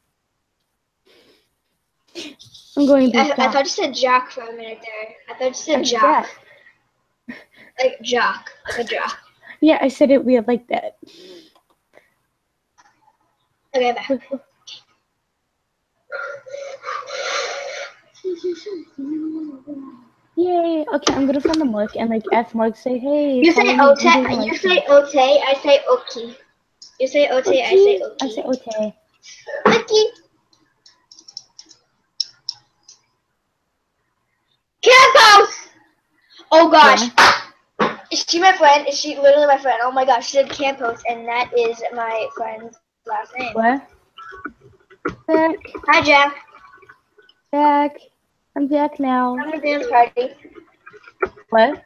I'm going to be I thought you said Jack for a minute there. I thought you said Jack. Like Jock. Like a jock. Yeah, I said it weird like that. Okay, back. Yay. Okay, I'm gonna find the mark and like ask Mark, say, hey. You say Ote, you say Ote, I say Oki. You say Ote, I say Oki. I say Ote. Oki. Campos! Oh gosh. Yeah. Is she my friend? Is she literally my friend? Oh my gosh, she said Campos, and that is my friend's last name. What? Jack. Hi, Jack. Jack. I'm Jack now. I'm at a dance party. What?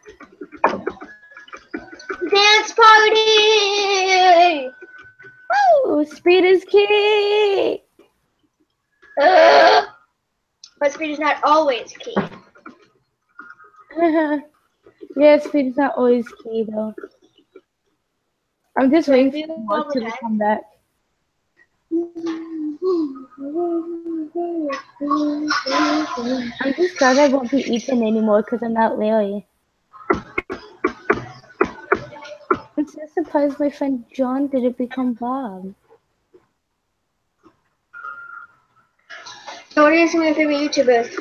Dance party! Oh, speed is key. But speed is not always key. Yeah, speed is not always key though. I'm just waiting for Mark to come back. I'm just glad I won't be Ethan anymore because I'm not Larry. I'm so surprised my friend John didn't become Bob. So what are some of your favorite YouTubers?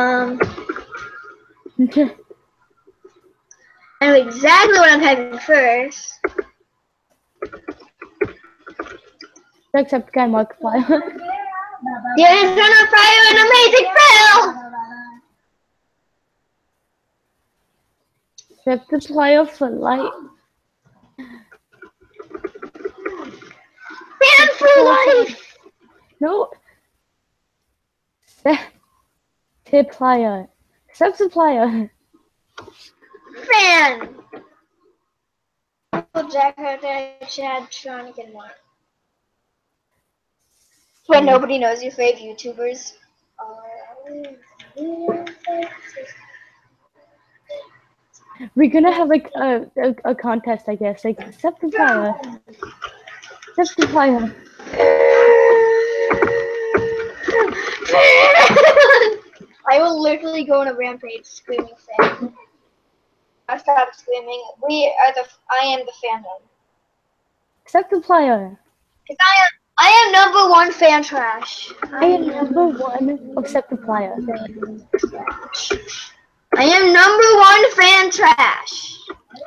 I know exactly what I'm typing first. Jacksepticeye, Markiplier. Dan's on fire, an amazing film! Jacksepticeye for life. Dan for life! No. Jacksepticeye. Jacksepticeye. Fan! Jack, Chad, trying to get more. But nobody knows your fave YouTubers. We're gonna have like a contest, I guess. Like Jacksepticeye. Jacksepticeye. I will literally go on a rampage screaming fan. I stop screaming. I am the fandom. Jacksepticeye. I am number one fan trash. I am number one of Jacksepticeye. I am number one fan trash.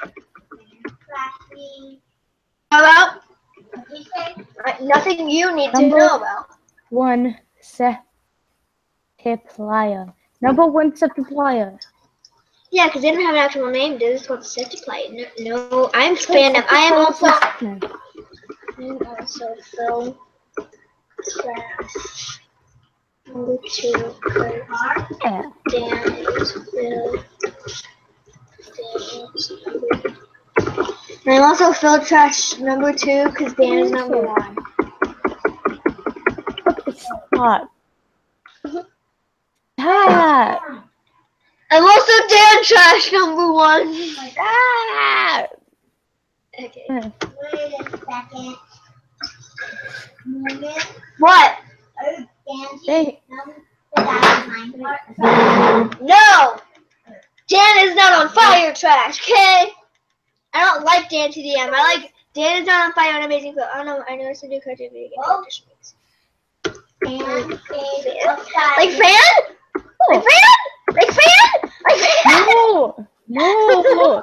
How about? Nothing you need to know about. One Jacksepticeye. Number one Jacksepticeye. Yeah, because they don't have an actual name. They just want to play. No, I'm fandom. I am also Phil Trash. Number 2. Yeah. Dan is Phil. I'm also Phil Trash number 2 because Dan is number 1. Stop. Stop. I'm also Dan Trash number 1. Stop. Okay. Wait a second. What? Hey. No! Dan is not on fire trash, okay? I don't like Dan TDM. I like Dan is not on fire on Amazing Phil. I don't know. I know it's a new cartoon video game. Like fan? Like fan? Like fan? Like fan? No. No.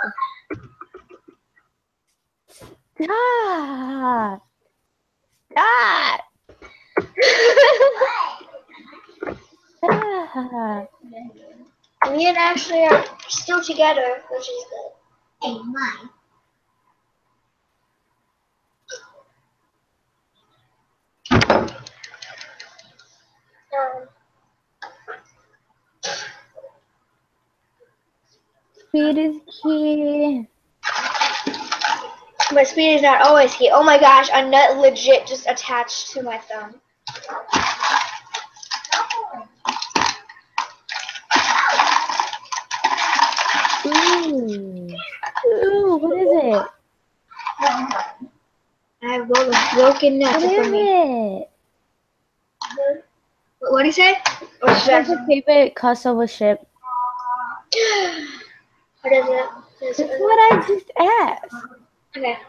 Stop. Stop. Stop. Me and Ashley are still together, which is good. Hey, mine. Speed is key. But speed is not always key. Oh my gosh, a nut legit just attached to my thumb. Ooh. Ooh, what is it? I have both a broken nut What in is front of me. it? What do you say? What's your favorite crossover ship? What is it? That's what I just asked. Okay.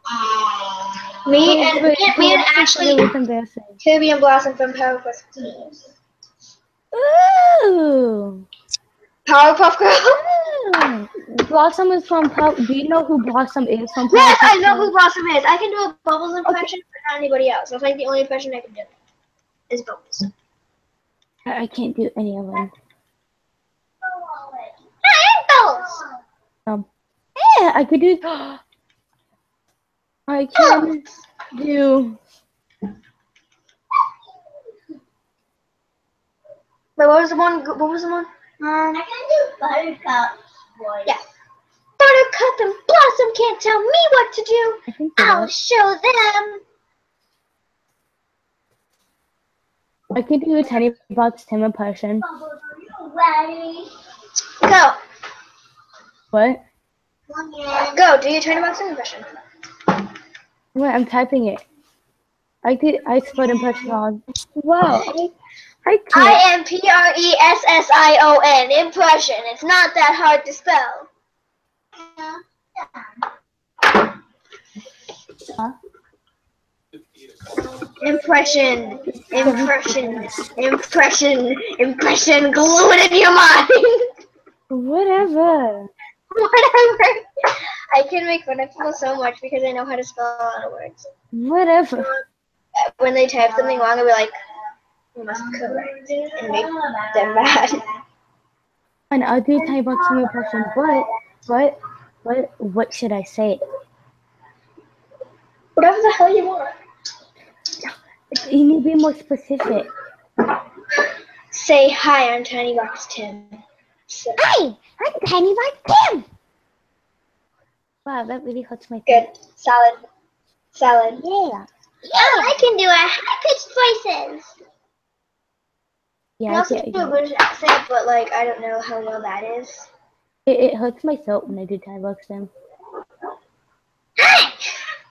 Me and Ashley, It was embarrassing. Kirby and Blossom from Powerpuff Girls. Ooh. Powerpuff Girls? Ooh. Blossom is from Do you know who Blossom is from Yes, Powerpuff I know Girls? who Blossom is. I can do a Bubbles impression, but not anybody else. That's like the only impression I can do. Is Bubbles. I can't do any of them. Hey, Bubbles! Yeah, I could do. I can do. Wait, what was the one? What was the one? I can do Buttercup voice. Yeah. Buttercup and Blossom can't tell me what to do. I think I'll show them. I could do a Tiny Box Tim impression. Bubbles, are you ready? Go. What? Go. Do your Tiny Box impression. Wait, I'm typing it. I spelled impression wrong. Wow. I can't. IMPRESSION. Impression. It's not that hard to spell. Huh? Impression. Glue it in your mind. Whatever. Whatever. I can make fun of people so much because I know how to spell a lot of words. Whatever. when they type something wrong, I'll be like, you must correct it and make them mad. And I'll do a tiny box Tim impression, but what should I say? Whatever the hell you want. You need to be more specific. Say hi, I'm Tiny Box Tim. So, Hi, I'm Tiny Box Tim. Wow, that really hurts my good. Salad. Salad. Yeah. Yeah, I can do a high-pitched voices. I Yeah, can also I do get a it. British accent, but like I don't know how well that is. It hurts my throat when I do tiny box Tim. Hi.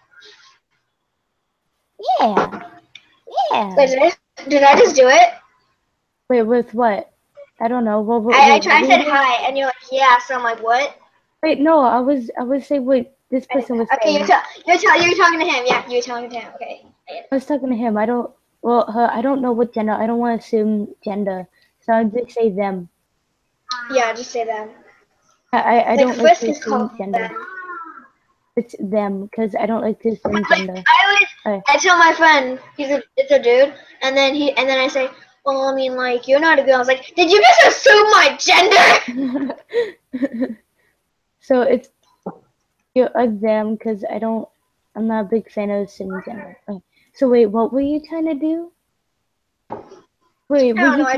Yeah. Yeah. Wait, did I just do it? Wait, with what? I don't know. I said hi, and you're like, yeah. So I'm like, what? Wait, no, I was saying what this person was Okay, saying. you're talking to him. Yeah, you're talking to him. Okay. I was talking to him. I don't know what gender. I don't want to assume gender. So I'll just say them. Yeah, just say them. I Like don't like Frisk to is assume called gender. them. It's them because I don't like to assume gender. I tell my friend it's a dude, and then I say, well, I mean, like you're not a girl. I was like, did you just assume my gender? So it's them because I'm not a big fan of assuming gender. Okay. So wait, what were you trying to do? Wait, I don't know. I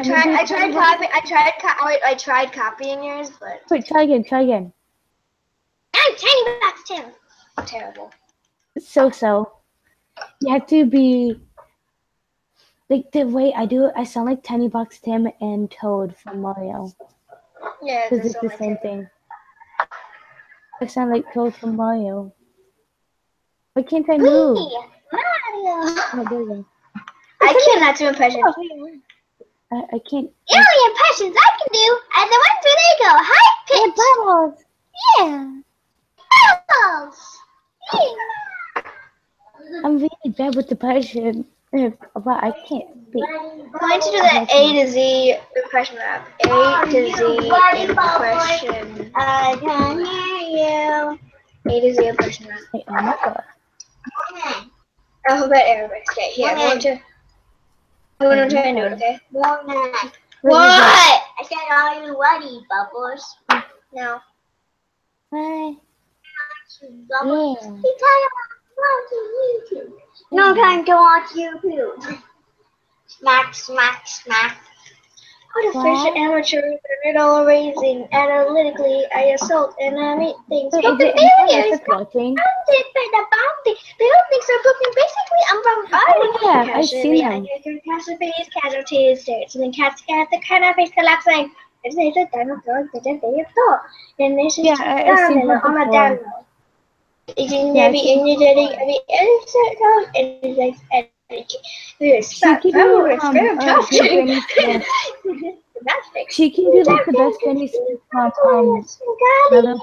tried copying yours, but Wait, try again. I'm Tiny Box Tim. terrible. So. You have to be like the way I do it. I sound like Tiny Box Tim and Toad from Mario Yeah, because that's it's the all same I thing. I sound like Toad from Mario. Why can't I move? Mario. Oh, there you go. I cannot do impressions. I can't. The only impressions I can do are the ones where they go high pitch. Bubbles. Yeah. Bubbles. Yeah. I'm really bad with the passion, but I can't speak. I'm going to do the A to Z impression rap. A to Z impression. I can hear you. A to Z impression rap. Hey, oh my god. Alphabet Arabic. Okay, here. I'm going to try and do it, okay? What? What? I said, are you ready, Bubbles? No. Hi. Bubbles. Yeah. He tried to watch YouTube. No time to watch YouTube. Smack, smack, smack. Artificial amateur, middle raising, analytically, I assault and I meet things. Wait, Broken is it anyone barriers, else watching? they don't think so broken. Basically, I'm bombarding Yeah, I've seen them. catastrophes, casualties, states, and then cats get the kind of face collapsing. It's a dinosaur, but a day of thought. And this is Yeah, I've seen her on a before. dino. It's in Yeah, I've every seen her energetic, before. every editor, and it's like She can do great Granny Smith. She can do like the best Granny Smith from Mother.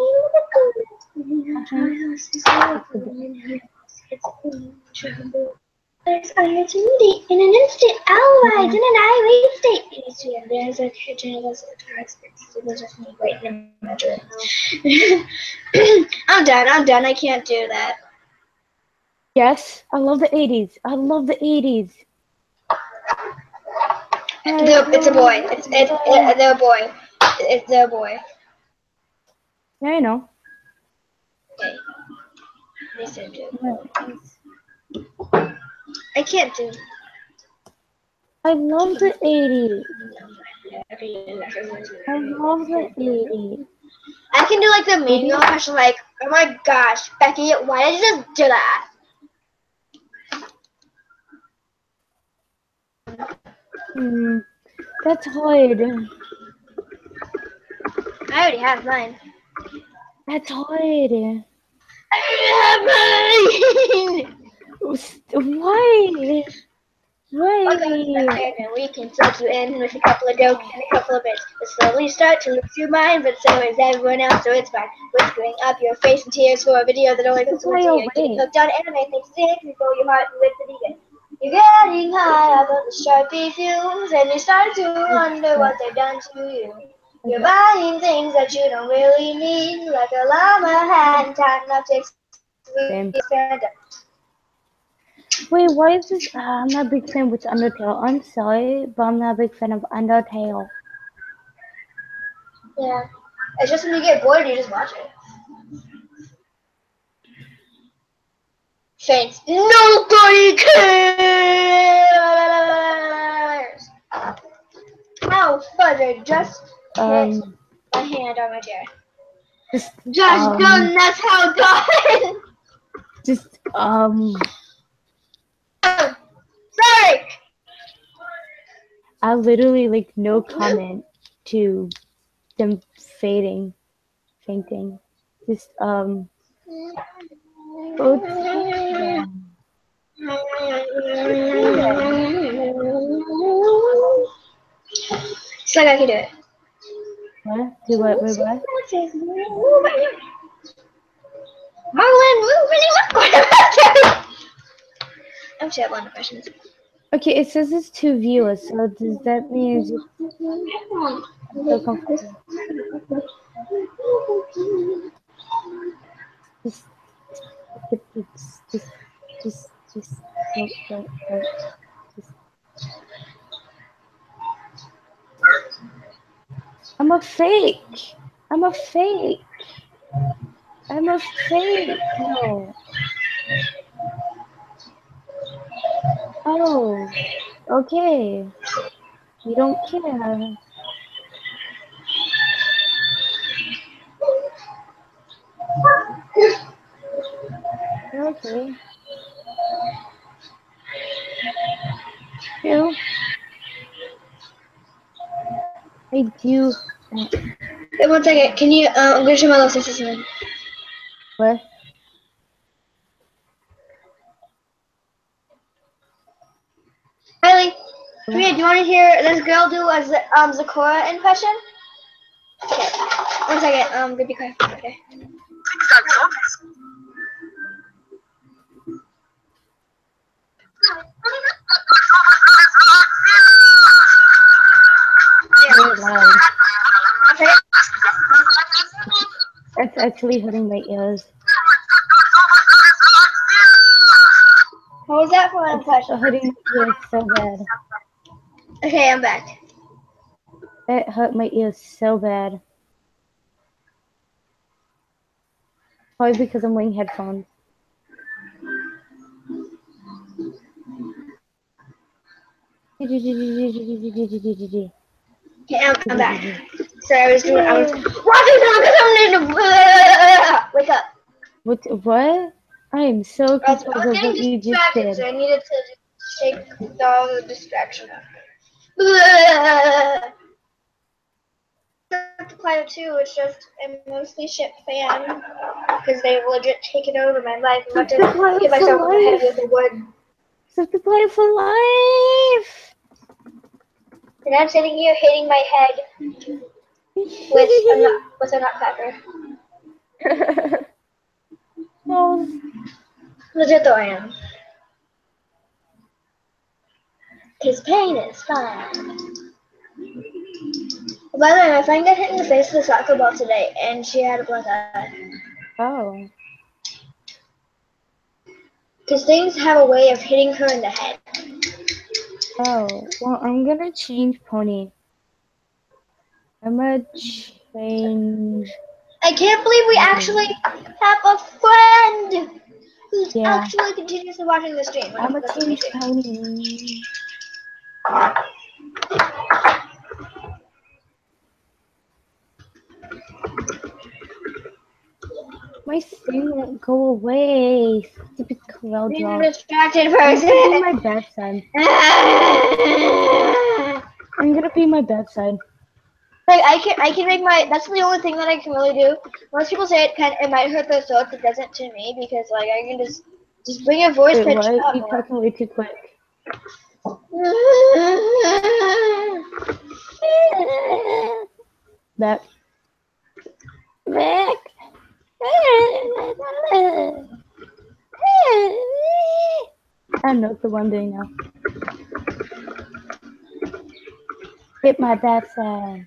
Opportunity in an instant, allies in an irate state. There's a generous great I'm done. I can't do that. Yes, I love the 80s. I love the 80s. It's a boy. It's their boy. It's their boy. Yeah, I know. Okay. Listen to. I can't do. I love the 80s. I love the 80s. I can do like the main girl impression, like, oh my gosh, Becky, why did you just do that? That's hard. I already have mine. That's hard. Why? Okay, we can suck you in with a couple of jokes and a couple of bits. But slowly start to lose your mind, but so is everyone else, so it's fine. Whispering up your face in tears for a video that only comes once a year. Getting hooked on anime things to go your heart with the vegan. You're getting high above the Sharpie fumes, and you start to wonder what they've done to you. You're buying things that you don't really need, like a llama hat and time enough to spend. Wait, why is this? I'm not a big fan with Undertale. I'm sorry, but I'm not a big fan of Undertale. Yeah. It's just when you get bored, you just watch it. Faints. Nobody cares! Ow, fudge, I just hit my hand on my chair. Just done, that's how done! Sorry! I literally like no comment to them fainting. Just go take them. So I can do it. What? Do what? Wait, what? Marlon, I'm sure I have one questions. Okay, it says it's 2 viewers, so does that mean it's so comfortable? Just don't. Just. I'm a fake. No. Oh, okay. You don't care. Okay. True. I do. Wait 1 second. Can you? I'm gonna show my little sister something. What? Riley, Maria, do you want to hear this girl do a Zakora impression? Okay. 1 second. Gonna be quiet. Okay. Very loud. Okay. That's actually hurting my ears. What was that for an It's impression? hurting my ears so bad. Okay, I'm back. It hurt my ears so bad. Probably because I'm wearing headphones. Okay, I'm back. Sorry, I was watching something. Wake up. What? I am so I was confused of what getting you just distracted, did. so I needed to take all the distraction out. Koolaidmo too, it's just a mostly ship fan because they've legit taken over my life. I'm about to hit myself in the head with a wood. Have to play for life. And I'm sitting here hitting my head with a nutcracker. Oh, Legit though I am. Because pain is fun. By the way, my friend got hit in the face with a soccer ball today, and she had a black eye. oh. Because things have a way of hitting her in the head. Oh. Well, I'm gonna change Pony. I'm gonna change. I can't believe we actually have a friend who's actually continuously watching the stream. I'm gonna That's change amazing. Pony. My thing won't go away. Stupid Corel Being draw. a distracted I'm gonna be person. my bad side. I'm gonna be my bad side. Like I can make my. That's the only thing that I can really do. Most people say it might hurt their throat. It doesn't to me because like I can just bring your voice Wait, pitch what? up You're more. talking way too quick. Back. I know what I'm doing now. Hit my bad side.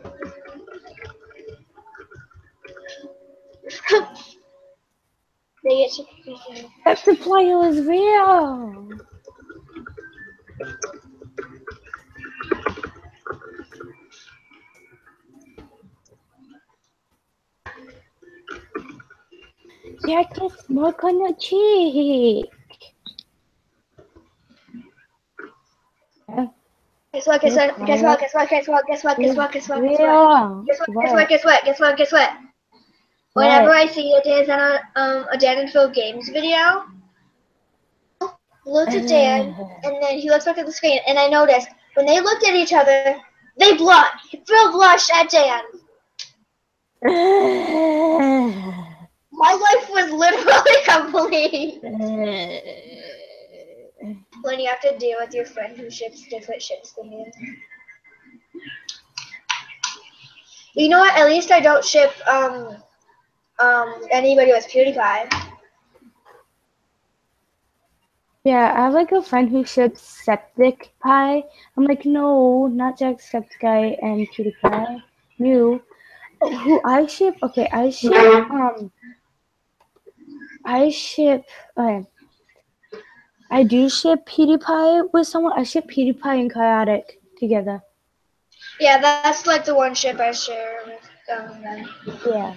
They It should be fun. Septiplio is real. Jack has smoke on your cheek. Guess what? Guess what? Guess what? Guess what? Guess what? Guess what? Guess what? Guess what? Guess what? Guess what? Guess what? Guess what? Guess what? Guess what? Whenever I see a Dan on a Dan and Phil Games video, looked at Dan, and then he looks back at the screen, and I noticed when they looked at each other, they blushed. Phil blushed at Dan. My life was literally complete. When you have to deal with your friend who ships different ships than you. You know what? At least I don't ship anybody with PewDiePie. Yeah, I have like a friend who ships Septic Pie. I'm like, no, not Jacksepticeye and PewDiePie. You. Oh, who I ship? Okay, I ship I do ship PewDiePie with someone. I ship PewDiePie and Chaotic together. Yeah, that's like the one ship I share with them. Yeah.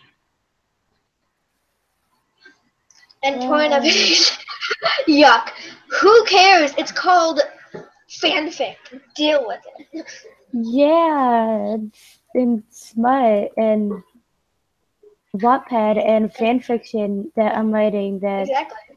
And point of yuck. Who cares? It's called fanfic. Deal with it. Yeah, it's in smut and Wattpad and fanfiction that I'm writing that Exactly.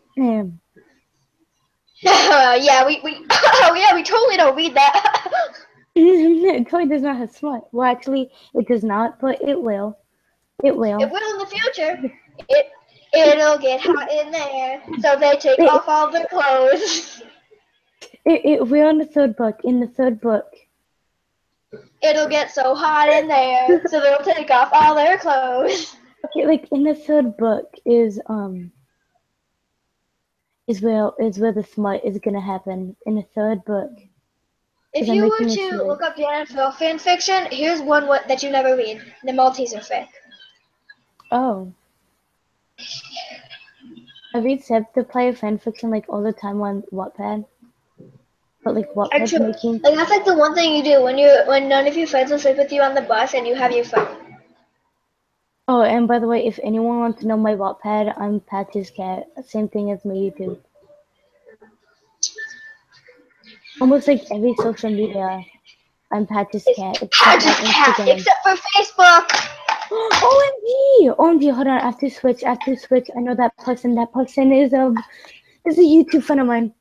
yeah, we totally don't read that. it totally does not have smut. Well, actually, it does not, but it will. It will. It will in the future. It'll get hot in there, so they take off all their clothes. It will in the third book. In the third book. It'll get so hot in there, so they'll take off all their clothes. Okay, like in the third book is where the smut is gonna happen in the third book. If you were to look up Dan and Phil fan fiction, here's one that you never read: The Malteser fic. Oh. I read Septiplio fan fiction like all the time on Wattpad. But like Wattpad's making. Like that's like the one thing you do when none of your friends will sleep with you on the bus and you have your phone. Oh, and by the way, if anyone wants to know my Wattpad, I'm Patch's cat. Same thing as my YouTube. Almost like every social media, I'm Patch's cat. Patch's cat, except for Facebook. OMG! OMG, hold on, I have to switch. I know that person. That person is a YouTube friend of mine.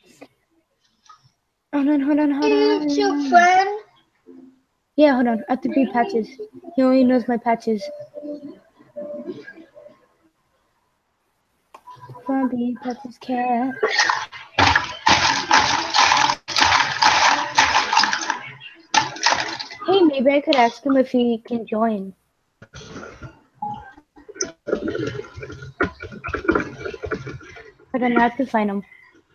Hold on. YouTube friend? Yeah, hold on. I have to be Patches. He only knows my Patches. Wanna be Patches cat. Hey, maybe I could ask him if he can join. But I have to find him.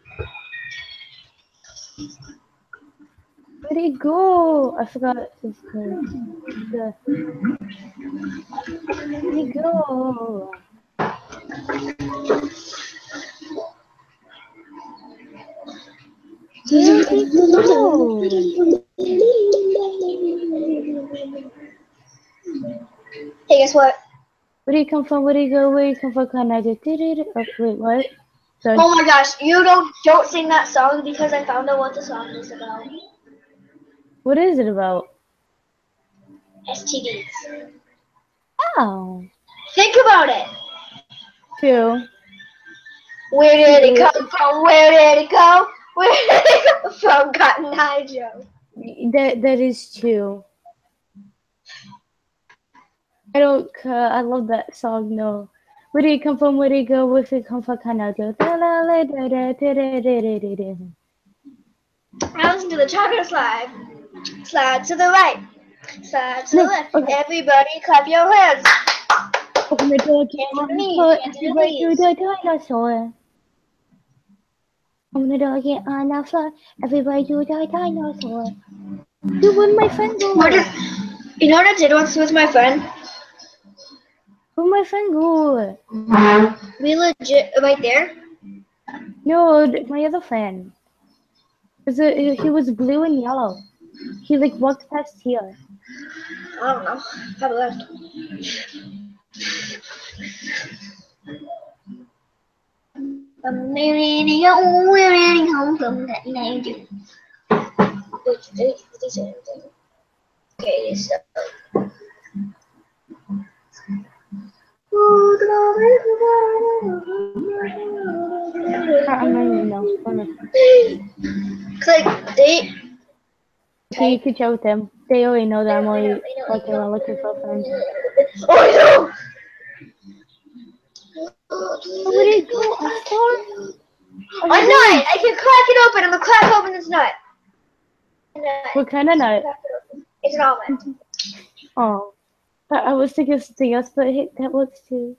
Where'd he go? I forgot his name. Where'd he go? Where'd he go? Hey, guess what? Where'd he come from? Where'd he go? Where'd he come from? Oh, wait, what? Sorry. Oh my gosh, you don't sing that song because I found out what the song is about. What is it about? STDs. Oh. Think about it. True. Where did it come from? Where did it go? Where did it come from? Cotton Eye Joe. That is true. I love that song, no. Where did he come from? Where did he go? Where did he come from? Now listen to the chocolate slide. Slide to the right. Slide to the left. Okay. Everybody clap your hands. Open the door again. Everybody do the dinosaur. Open the door again on the floor. Everybody do the dinosaur. Do with my friend. You know what I did once with my friend? Where'd my friend go? We legit right there. No, my other friend. He was blue and yellow. He like walked past here. I don't know. Probably left. We're running home from that night. Okay, so. I'm not even know. Click date. Okay, you could chat with them. They already know that I'm only fucking around looking for friends. Oh no! Where did it go? I saw it. A nut! I can crack it open. I'm gonna crack open this nut. What kind of nut? It's an almond. Oh, I was thinking something else, but hey, that works too.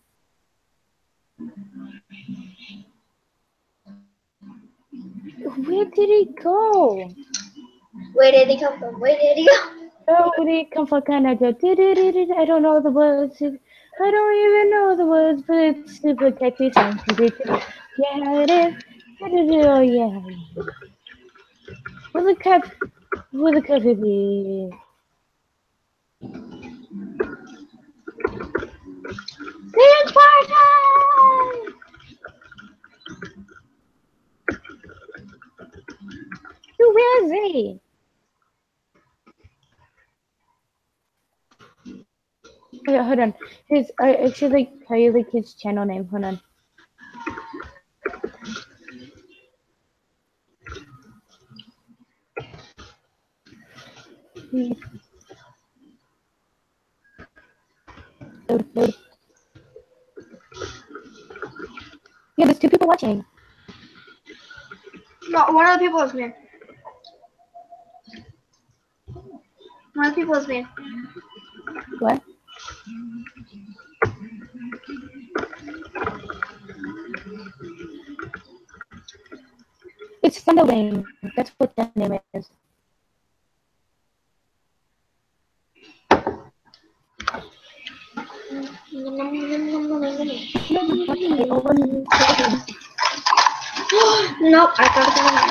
Where did it go? Where did he come from? Where did he go? Oh, where did it come from? Kind of go. I don't know the words. I don't even know the words, but it's super catchy song. Yeah, it is. Oh yeah. Where the cup? Where the cup is it? Dance party! Where is he? Okay, hold on. I should like tell you like his channel name. Hold on. Load. Yeah, there's 2 people watching. No, one of the people is me. One of the people is me. What? It's Thunderwing. That's what that name is. Nope, I got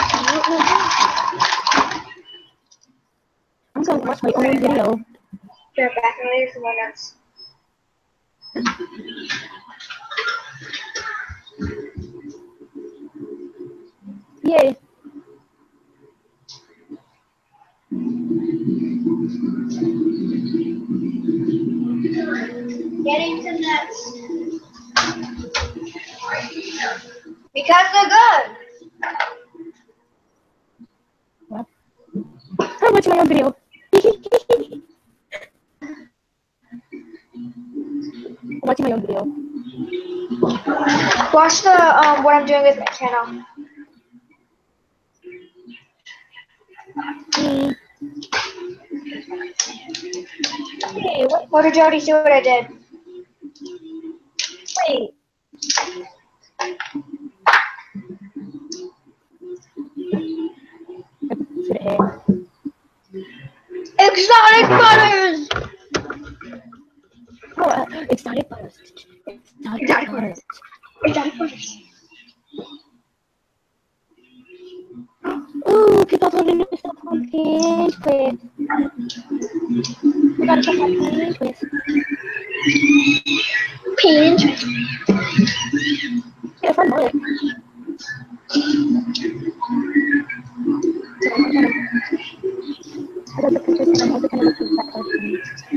it. I'm gonna watch my own video. They're back and later someone else. Yay. Getting some nuts. Because they're good. What? I'm watching my own video. I'm watching my own video. Watch the what I'm doing with my channel. Hey, what? What did you already see what I did? Wait. Exotic butters! Oh, exotic butters. Exotic butters. Exotic butters. Ooh, people told me to stop on Pinterest. We gotta check out Pinterest. Pinterest. Yeah, from what? I got the pictures and I'm also kind of looking at that person.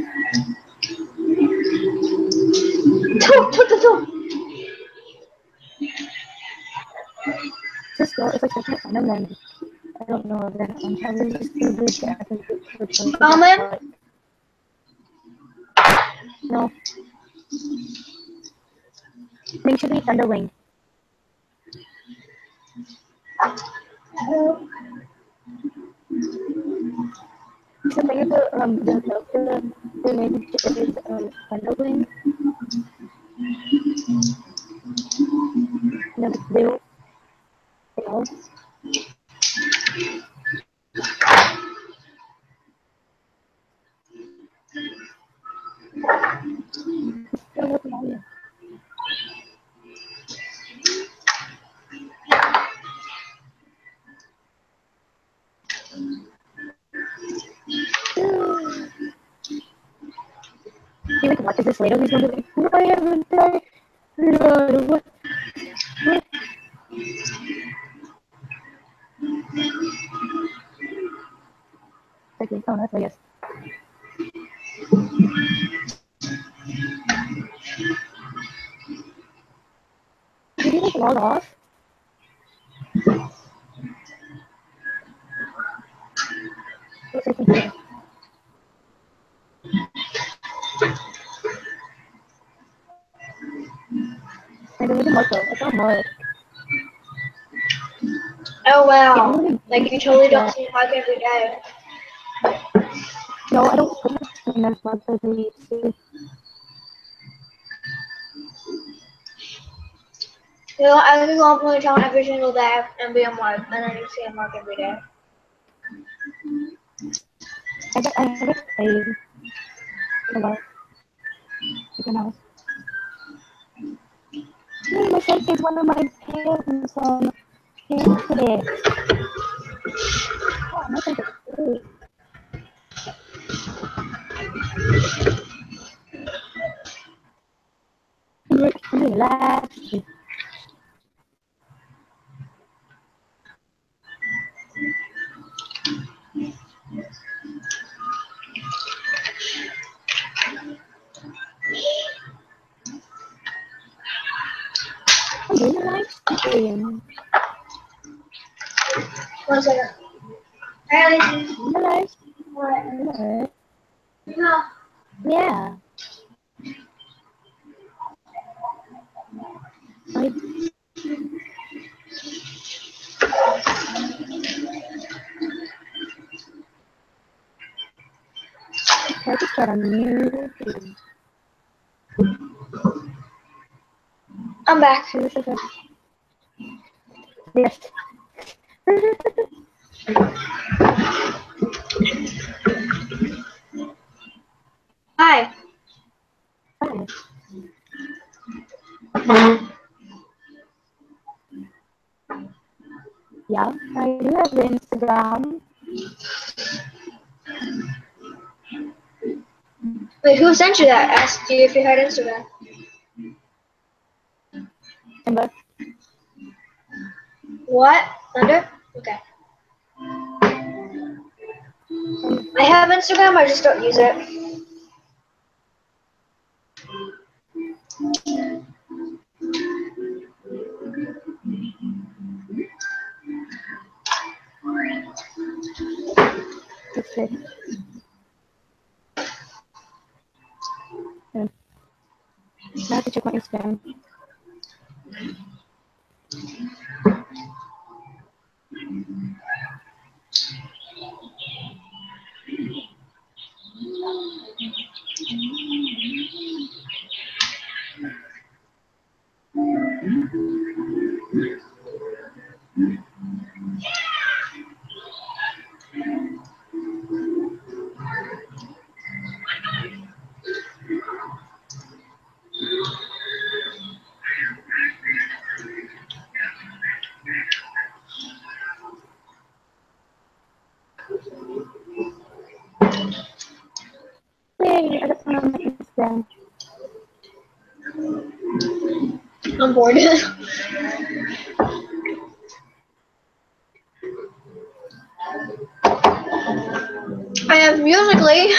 Just go, if I check it, and then I don't know if they're on having just to do that. Almond? No. Make sure to be Thunderwing. So maybe the name is Thunderwing. No, it's blue. Yellow. He like watches this later. He's gonna be like, "Why haven't I? What? Okay, oh, that's I guess. Did he like log off? Looks like he did. Maybe we can look though. It's not much. Oh wow. Yeah, Like you totally don't see Mark every day. no, I don't put my in as much as I used to. You know, I can go on pony.town every single day and be a Mark, and then you see a Mark every day. I get paid a lot. It's nice. Yeah, my shirt is one of my pants on yesterday. Oh, my shirt is great. Relax. I'm doing a live stream. 1 second. Hey, A live stream. what? Yeah. I just got a new thing. I'm back. Yes. Hi. Yeah, I do have Instagram. Wait, who sent you that? Asked you if you had Instagram. But What? Thunder? Okay. I have Instagram, I just don't use it. it's good. I have to check my Instagram. Yay, I got one on my Instagram. I'm bored. I have Musically.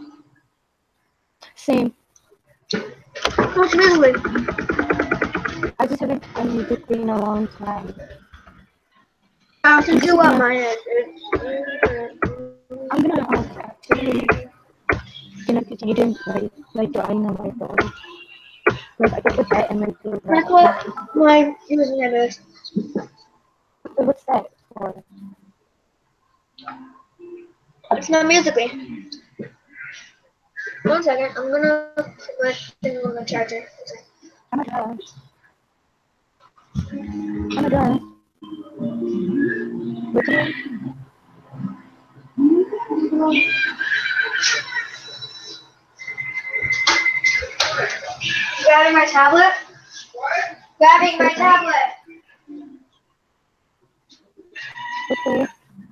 Same. What's Musically? I just haven't done Musically in a long time. I have to do what mine is. I'm gonna actually continue doing like drawing on my phone. Like I get the pet and like do That's what my username is. So what's that for? It's not Musically. 1 second, I'm gonna put my thing on the charger. I'm gonna draw. What's your name? grabbing my tablet. Grabbing my tablet. Okay.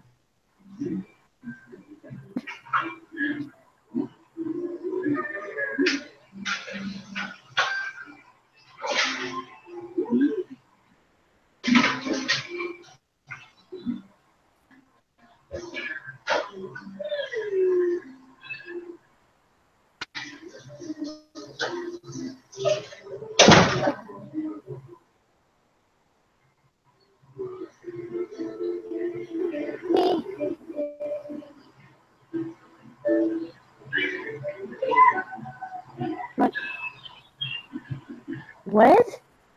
What?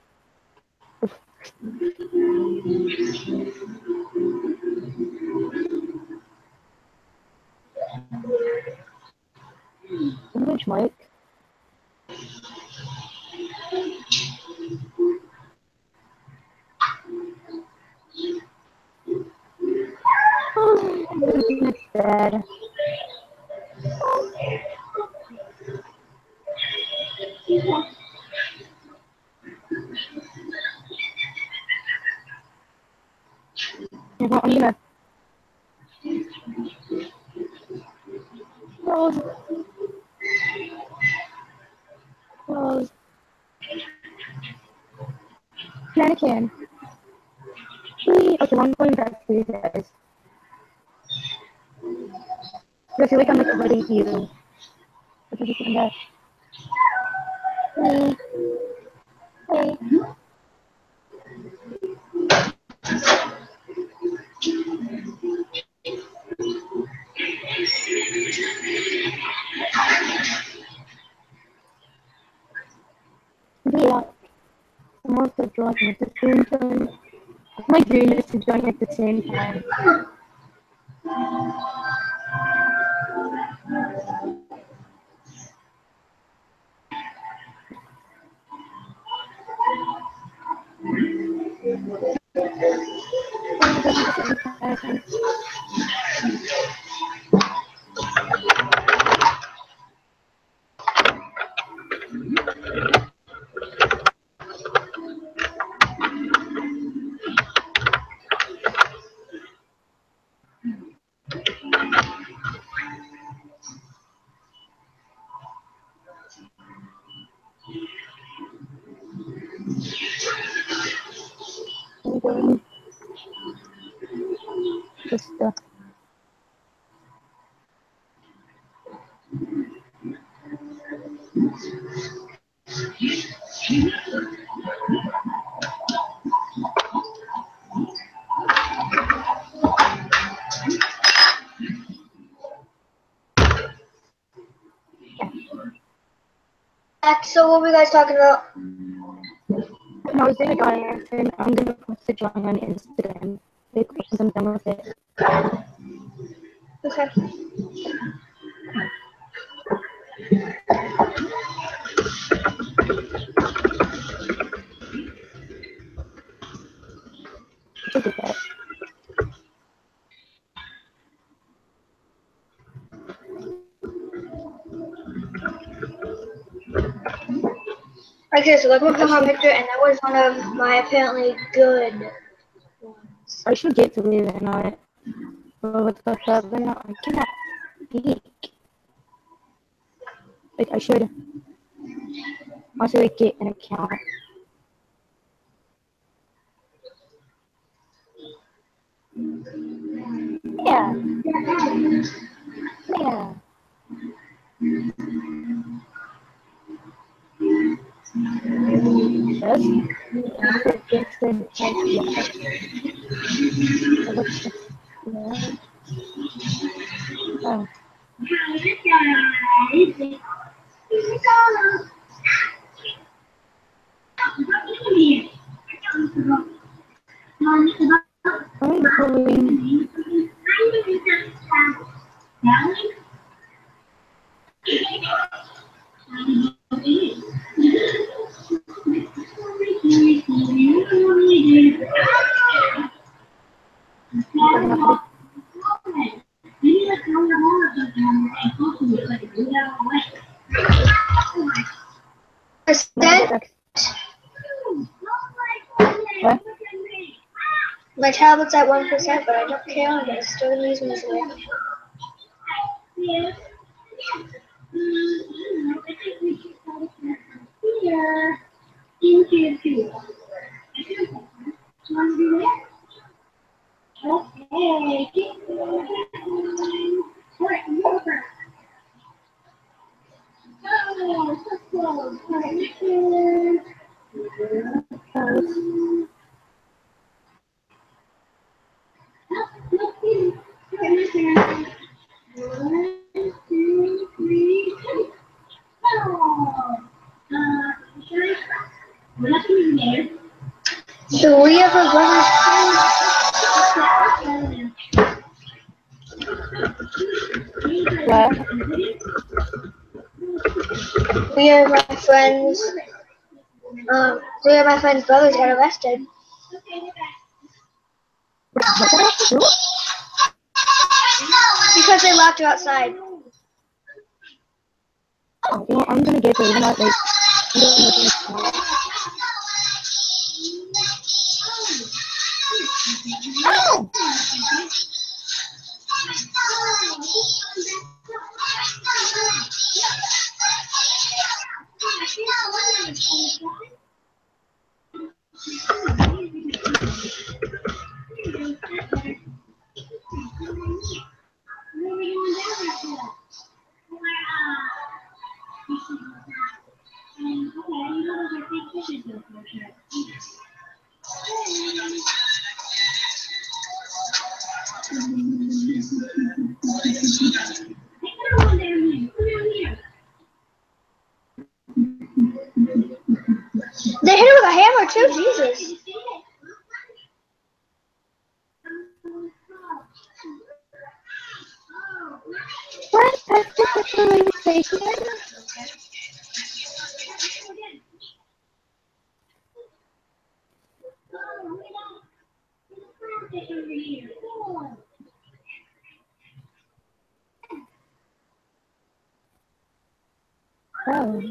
Which mic? Oh, that's bad. I'm gonna close. Close. Mannequin. Okay, one going back to you guys. I feel like I'm like letting you. What did you say that? Hey. Hey. Yeah. I'm also drawing at the same time. My dream is to join at the same time. Just So what were you guys talking about? I was doing a drawing and I'm gonna post the drawing on Instagram. Like once I'm done with it. Okay. Look at that. Okay, so look at my picture, and that was one of my apparently good ones. I should get to leave it on it. But what's up, but no, I cannot speak. Like I should also like get an account. Yeah. Yeah. Yes. Oh. I'm going. I said My tablet's at 1%, but I don't care. I'm still gonna use my Switch. So we have a brother. What? Three of my friends. Three of my friends' brothers got arrested. What did I have to do? Because they locked her outside. Oh, well, I'm gonna get to it. I'm not like. I'm gonna get to it. Oh! They hit her with a hammer too, Jesus. What? That's just a police station? Oh.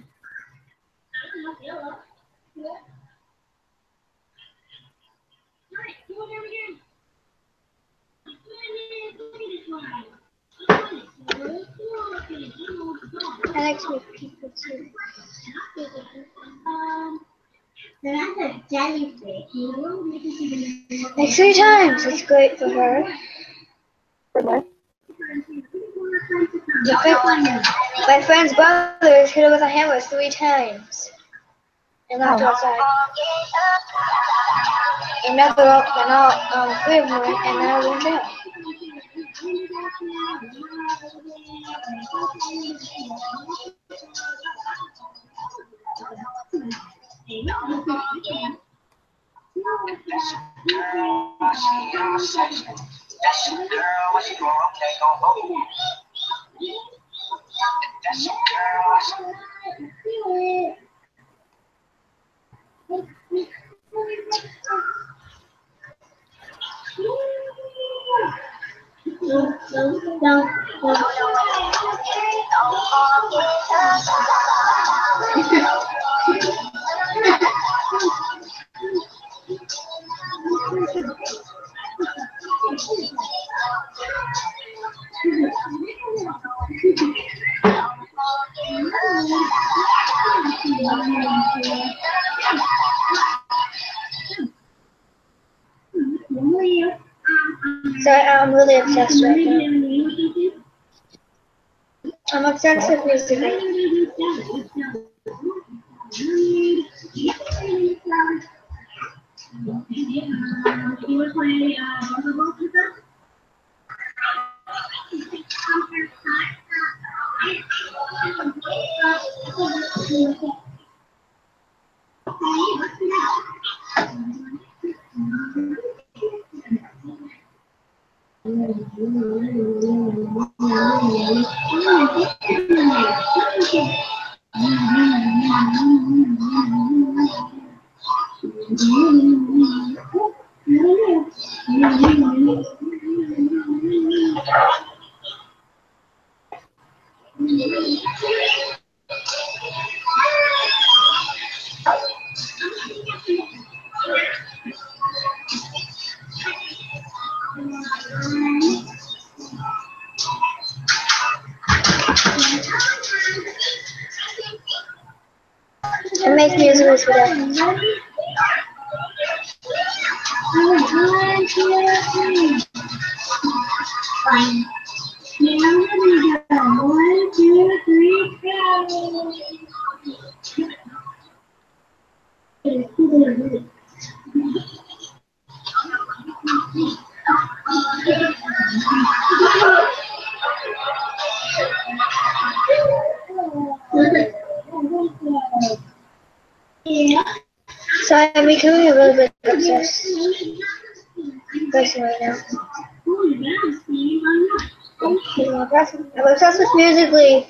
I like to make people too. Like 3 times. It's great for her. For what? My friend's brothers hit her with a hammer 3 times. And locked her outside. And now they're all 3 of them went, and now they're in jail. So I'm really obsessed right now. I'm obsessed with music. this video. Fine. Now we go. 1, 2, 3, go. Yeah. So I'm becoming a little bit obsessed person right now. I'm obsessed with Musically.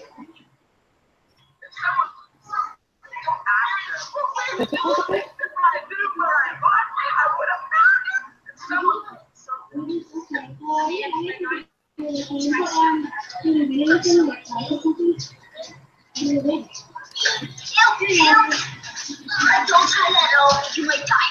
Don't try that at all, you might die.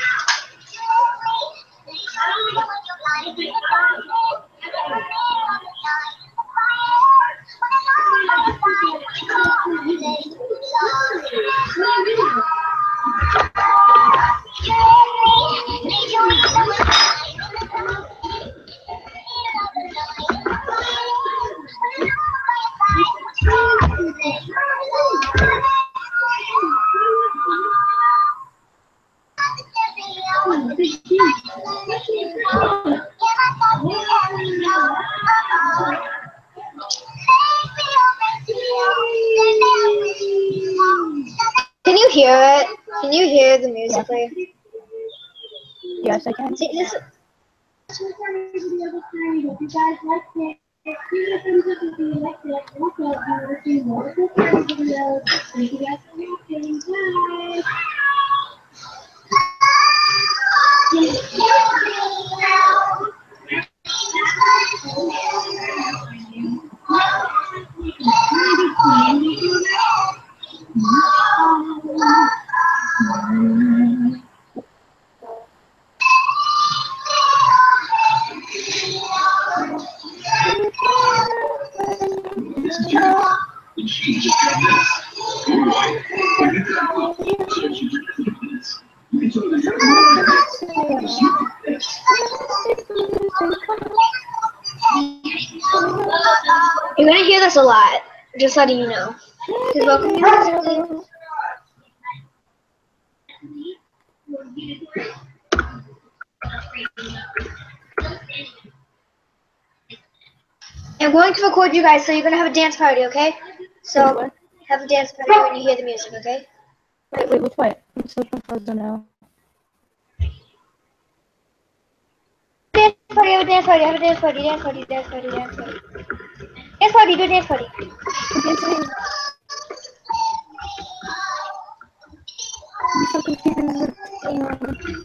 Can you hear it? Can you hear the Musically? Yes, I can. See, this. If you guys like it, give it a thumbs up if you liked it. Also, if you're watching more videos, thank you guys for watching. Bye. You're gonna hear this a lot. Just letting you know. Because welcome to Musically. I'm going to record you guys, so you're gonna have a dance party, okay? So have a dance party when you hear the music, okay? Wait, which way? I'm so confused now. Dance party, have a dance party, have a dance party, dance party, dance party, dance party. Dance party, do a dance party. I'm so confused. What's going on?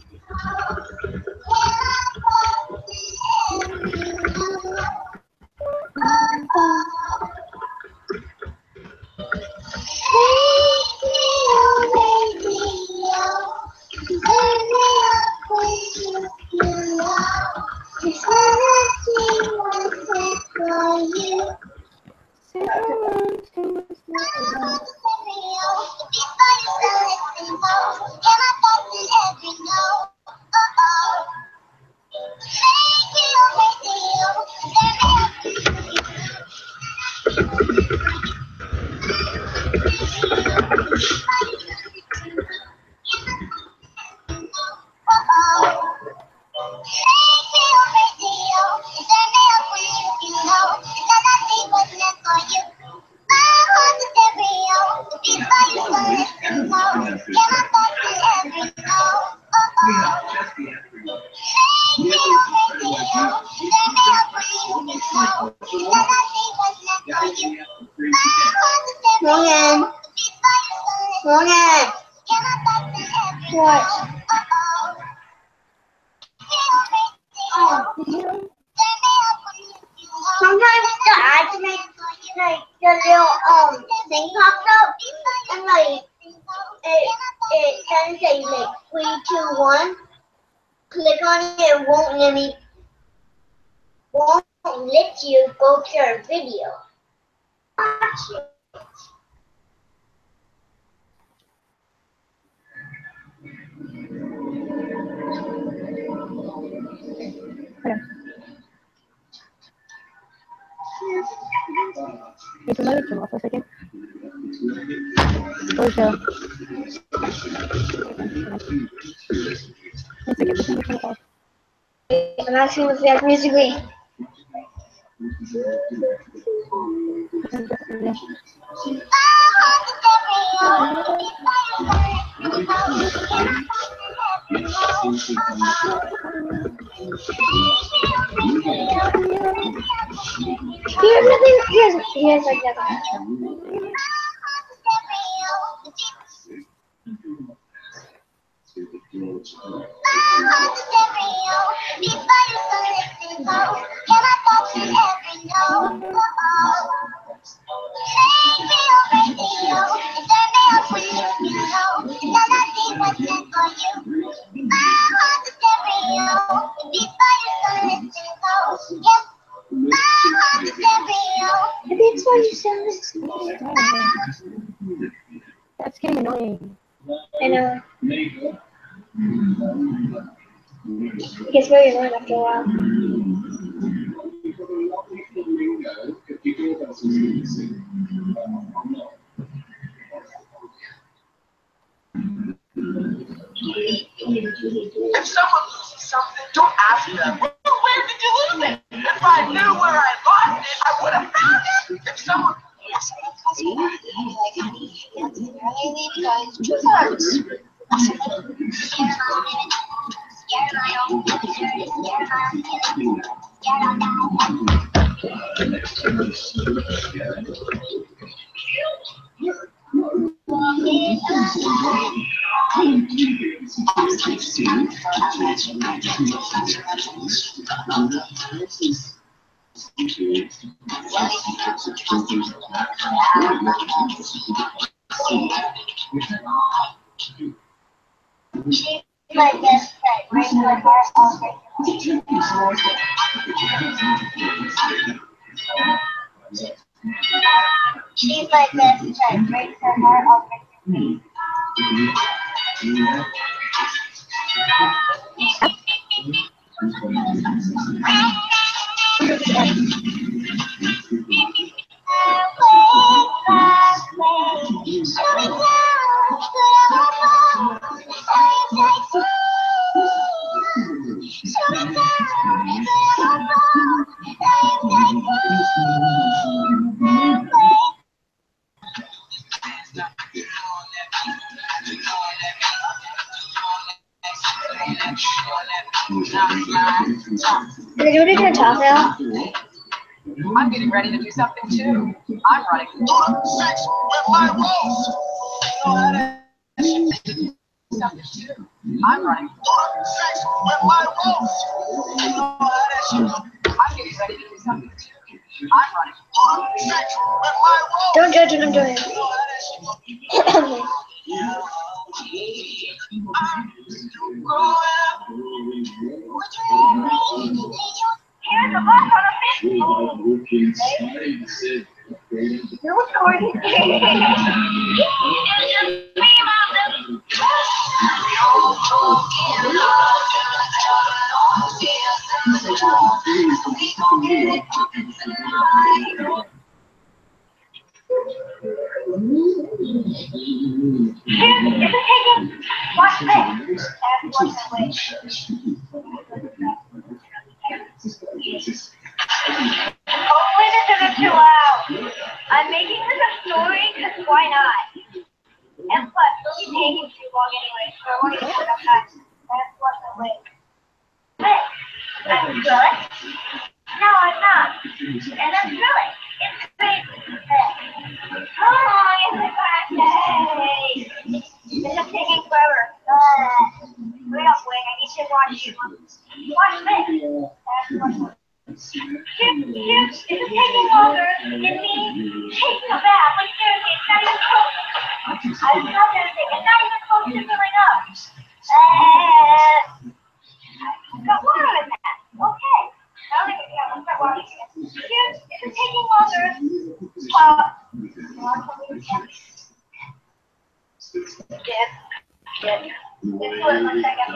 Morgan. Morgan. What? Sometimes the ads make like the little thing pops up and like it doesn't say like 3, 2, 1. Click on it, it won't let you go to your video. Watch it. Can somebody come off a second? Or show? One second, I'm gonna off. I'm asking if we have musically. He has like nothing. That's why you sound this. That's getting annoying. I know. It gets very annoying after a while. If someone loses something, don't ask them, well, where did you lose it? If I knew where I lost it, I would have found it. If someone... My best friend, breaks her heart all break. She's my best friend, breaks her heart all break. Did you want to talk now? I'm getting ready to do something too. I'm running. Sex with my rolls. Something too. I'm running. Sex with my rolls. I'm getting ready to do something too. I'm running. Sex with my rolls. Don't judge what I'm doing. Here's a book on a fish bowl. No story. Watch this. Hopefully this isn't too loud. I'm making this a story because why not? And plus, it'll be taking too long anyway, so I want to get enough time. That's what's the way. But I'm good. No, I'm not. And I'm good. It's great. Oh, it's a bad day. This is taking forever. Wait up, Wing. I need to watch you. Watch this. That's what's the way. Shoot, this is taking longer than me taking a bath. Like seriously, it's not even close. I'm not gonna take it. It's not even close to filling up. Got water in that. Okay. Now I'm gonna start washing it. Shoot, this is taking longer. Good. Let's do it one second.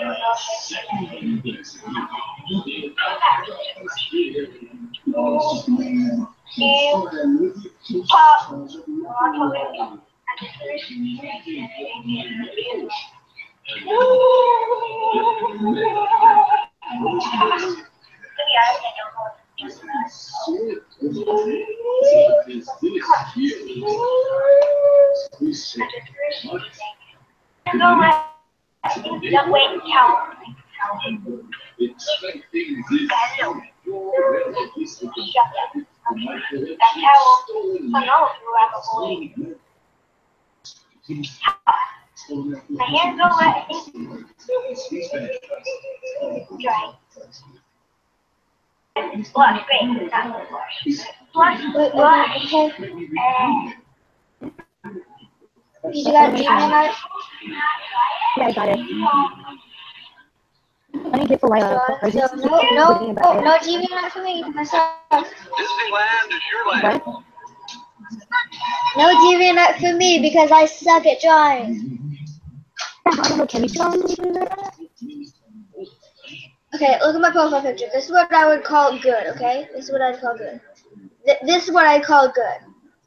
My hair's so wet, I think. Dry. Blush, great. Not blush. Blush, blush. You got G-Man art? Yeah, I got it. I need to get for Lila. No G-Man art for me. Myself. Disneyland is your land. What? No G-Man art for me because I suck at drawing. Can you show me that? Okay, look at my profile picture. This is what I would call good, okay? This is what I'd call good. This is what I call good.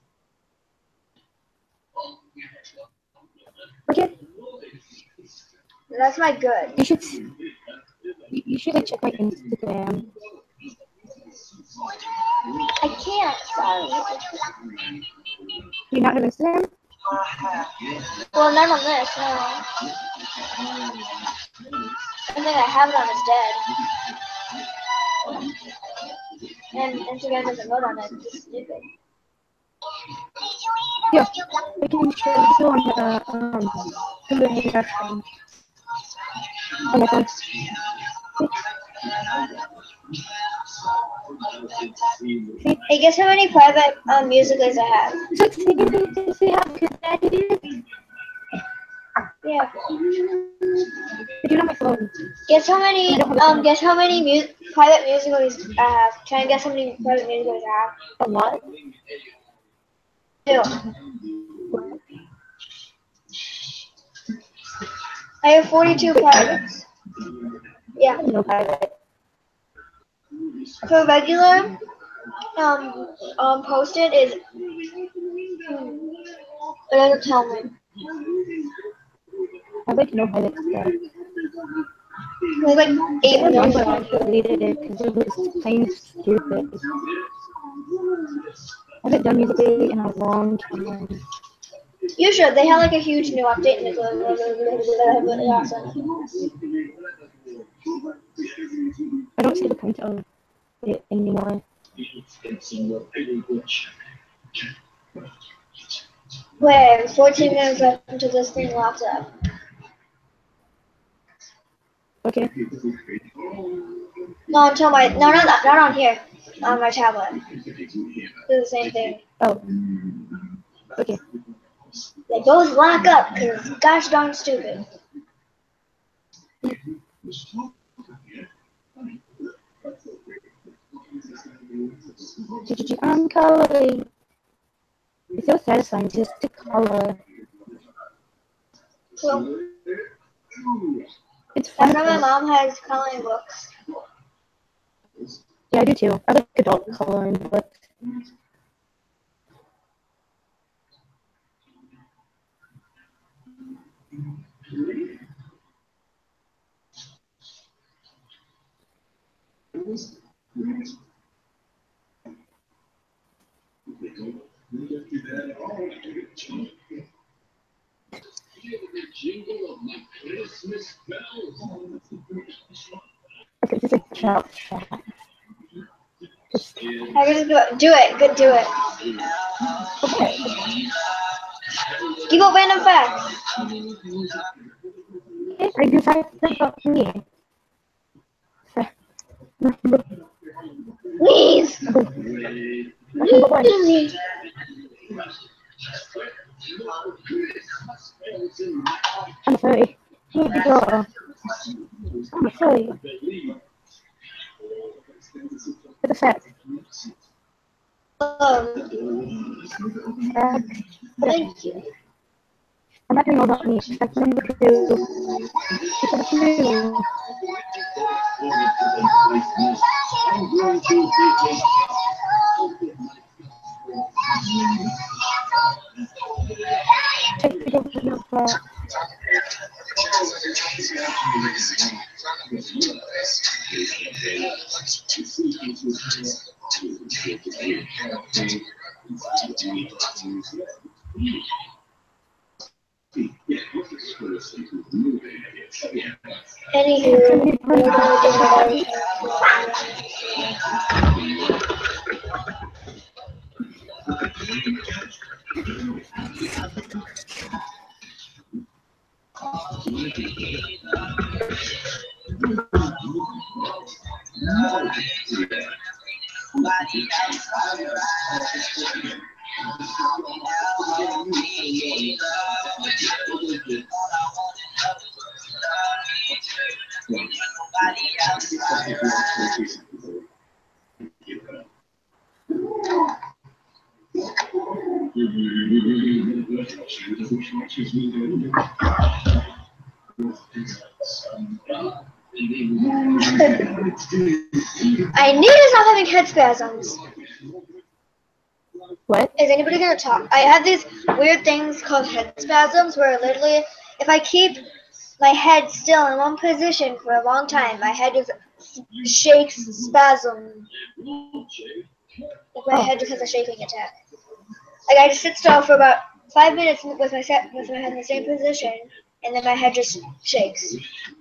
Okay. That's my good. You should like, check my Instagram. I can't, sorry. Do you not have Instagram? Well, none of this, no. I think I have it on is dead. And Instagram doesn't vote on it. It's stupid. Yeah. We can show you on the thing. On my phone. Hey, guess how many private musicals I have? So see how good that is? Yeah. But you're on my phone. Guess how many private musicals I have. Try and guess how many private musicals I have. A lot? 2. I have 42 privates. Yeah. No private. For regular, posted is. It doesn't tell me. I like no private stuff. There's like 8 I million. deleted it because it was plain stupid. I haven't done music in a long time. You should. They had like a huge new update and it's awesome. I don't see the point of it anymore. Wait, 14 minutes left until this thing locks up. Okay. No, until my not on here. On my tablet. Do the same thing. Oh. Okay. They both lock up because gosh darn stupid. I'm coloring. It's so satisfying just to color. Cool. It's I fun. know my mom has coloring books. Yeah, I do too. I like adult coloring books. Okay, this is a chat. I can just do it. Good, do it. Okay. Give up random facts. I do facts about me. Please. I'm sorry. I'm sorry. It's a fact. Thank you. I'm not doing all about me. That's number 2. It's number 2. Anywho, I need to stop having head spasms. What? Is anybody gonna talk? I have these weird things called head spasms where literally, if I keep my head still in one position for a long time, my head just shakes, spasm. Like my head just has a shaking attack. Like I just sit still for about 5 minutes with my head in the same position, and then my head just shakes.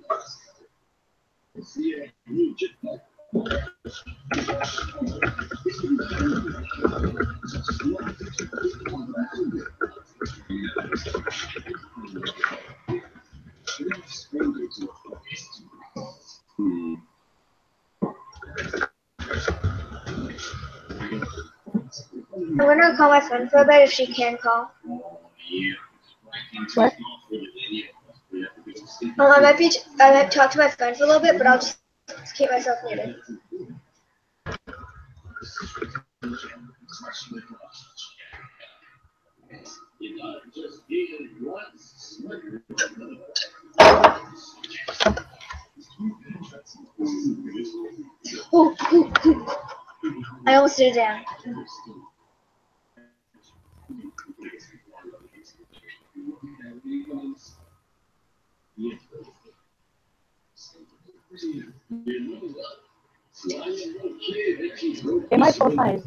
I'm gonna call my friend for a bit if she can call. What? I might talk to my friend for a little bit, but I'll just keep myself muted. Ooh, ooh, ooh. I almost did it down. It might fall five.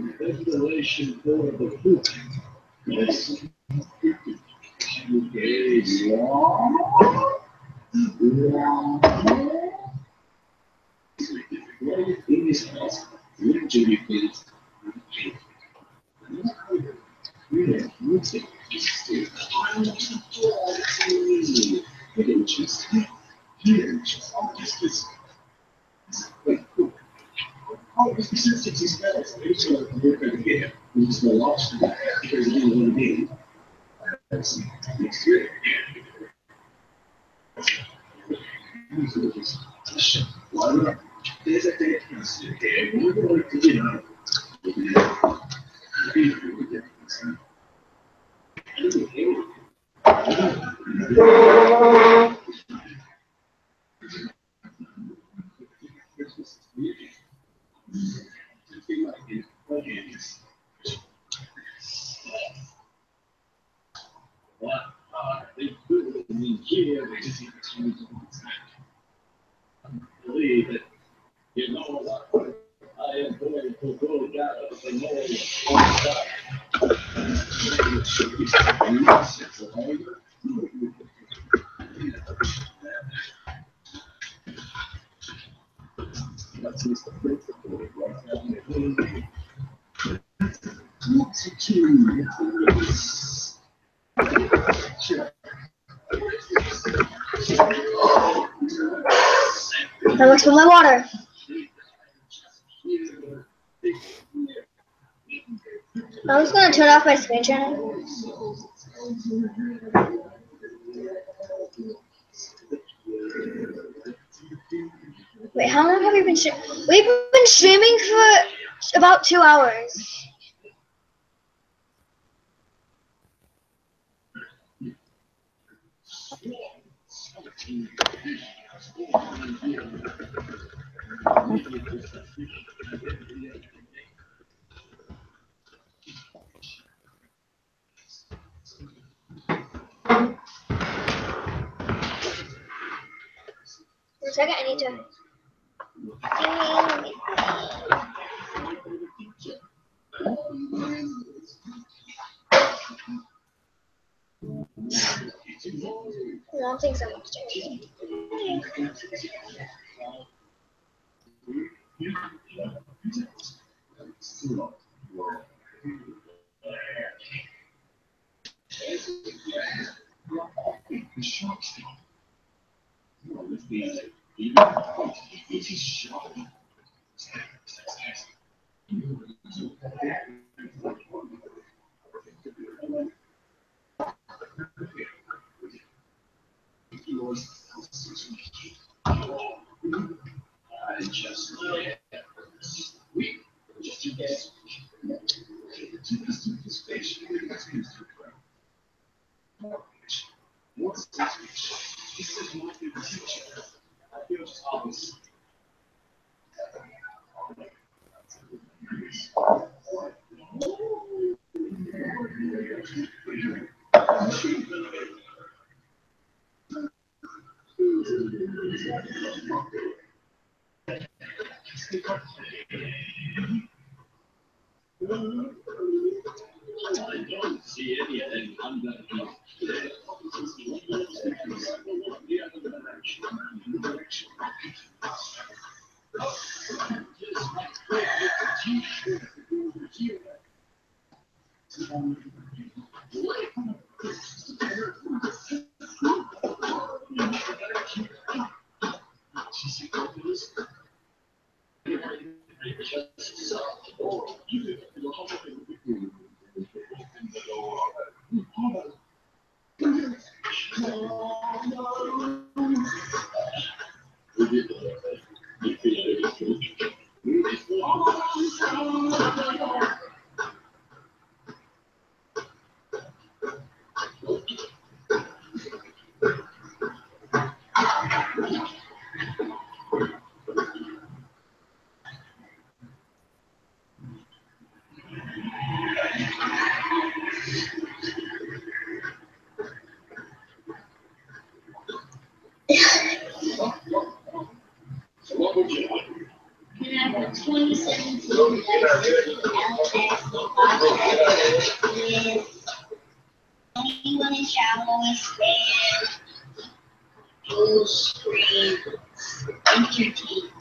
That looks for my water. I'm just gonna turn off my screen share. Wait, how long have we been streaming? We've been streaming for about 2 hours. For a second, I need to. No, I think someone's changing. Can I have a 2017 with anyone in showers and full screen entertainment.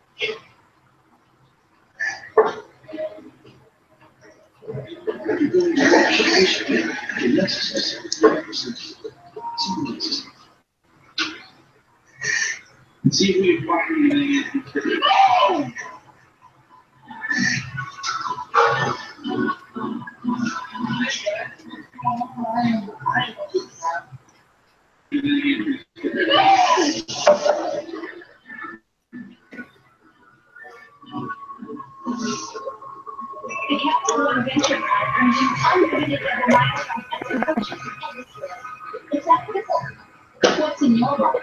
See if we finally The Capital Adventure Park brings you unlimited milestones and promotions. It's that simple. What's in your wallet?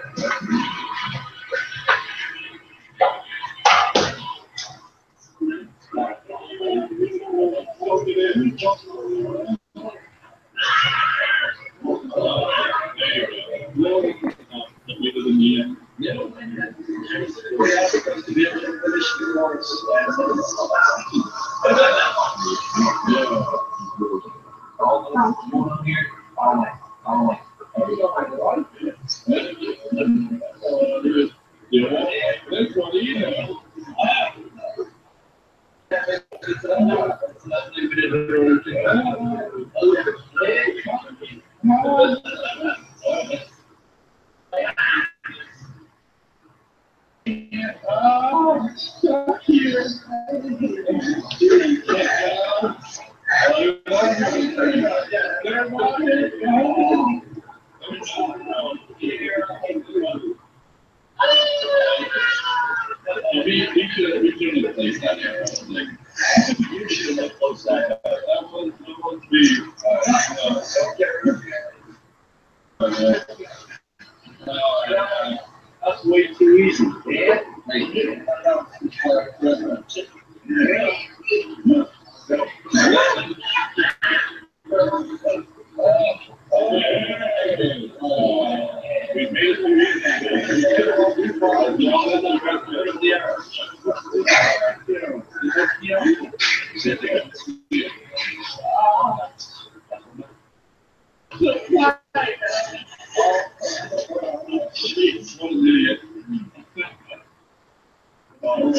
That's way too easy. We made it.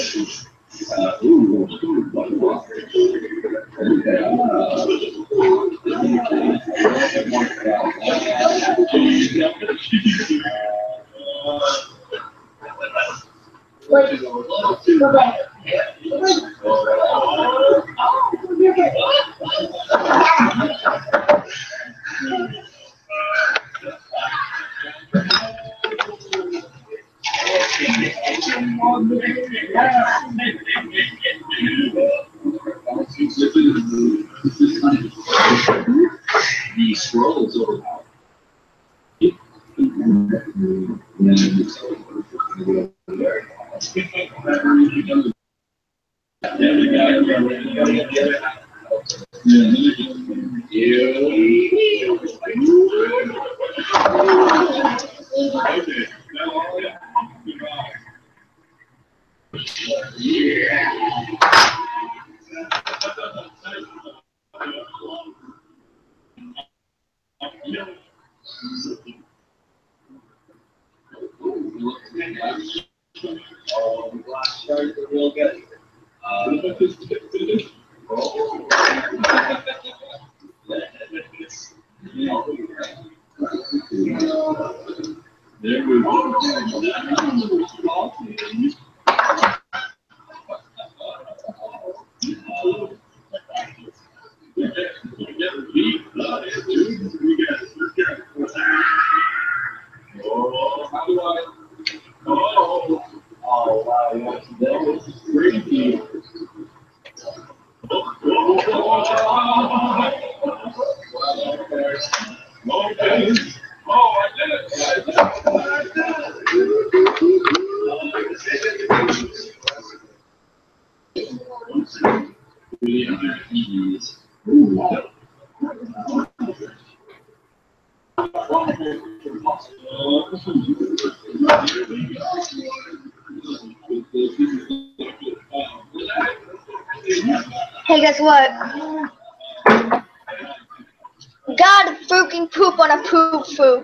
Wait, go back. The scrolls over. Hey, guess what? God freaking poop on a poop fook.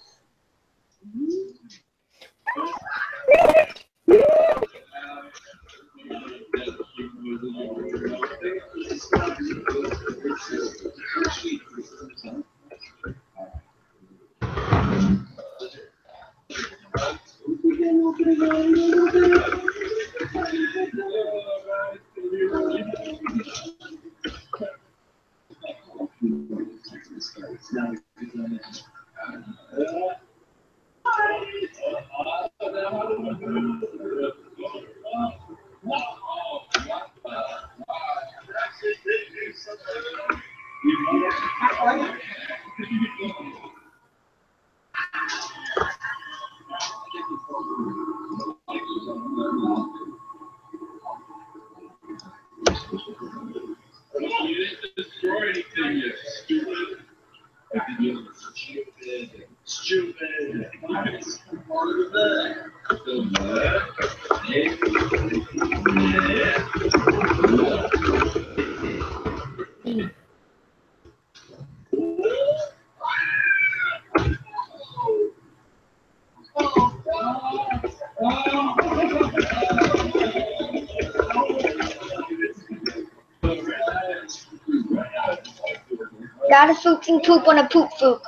God freaking poop on a poop fook.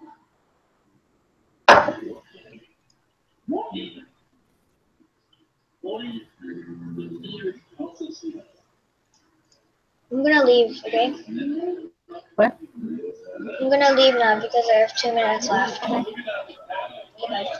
I'm gonna leave, okay? What? I'm gonna leave now because I have 2 minutes left. Okay, bye.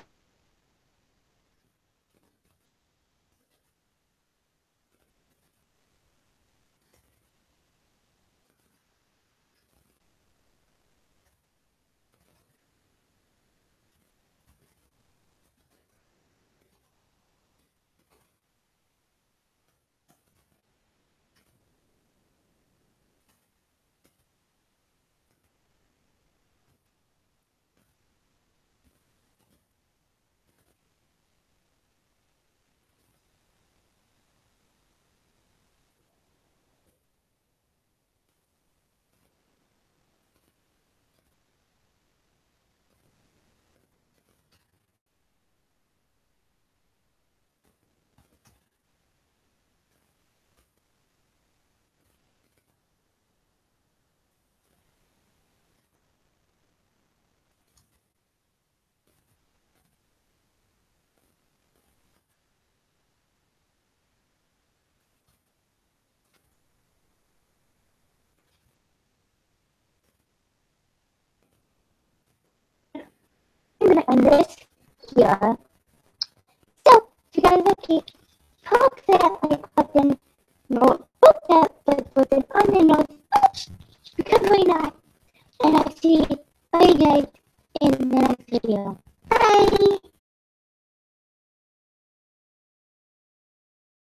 and this here. So, if you guys like, click that like button, no, click that like button on the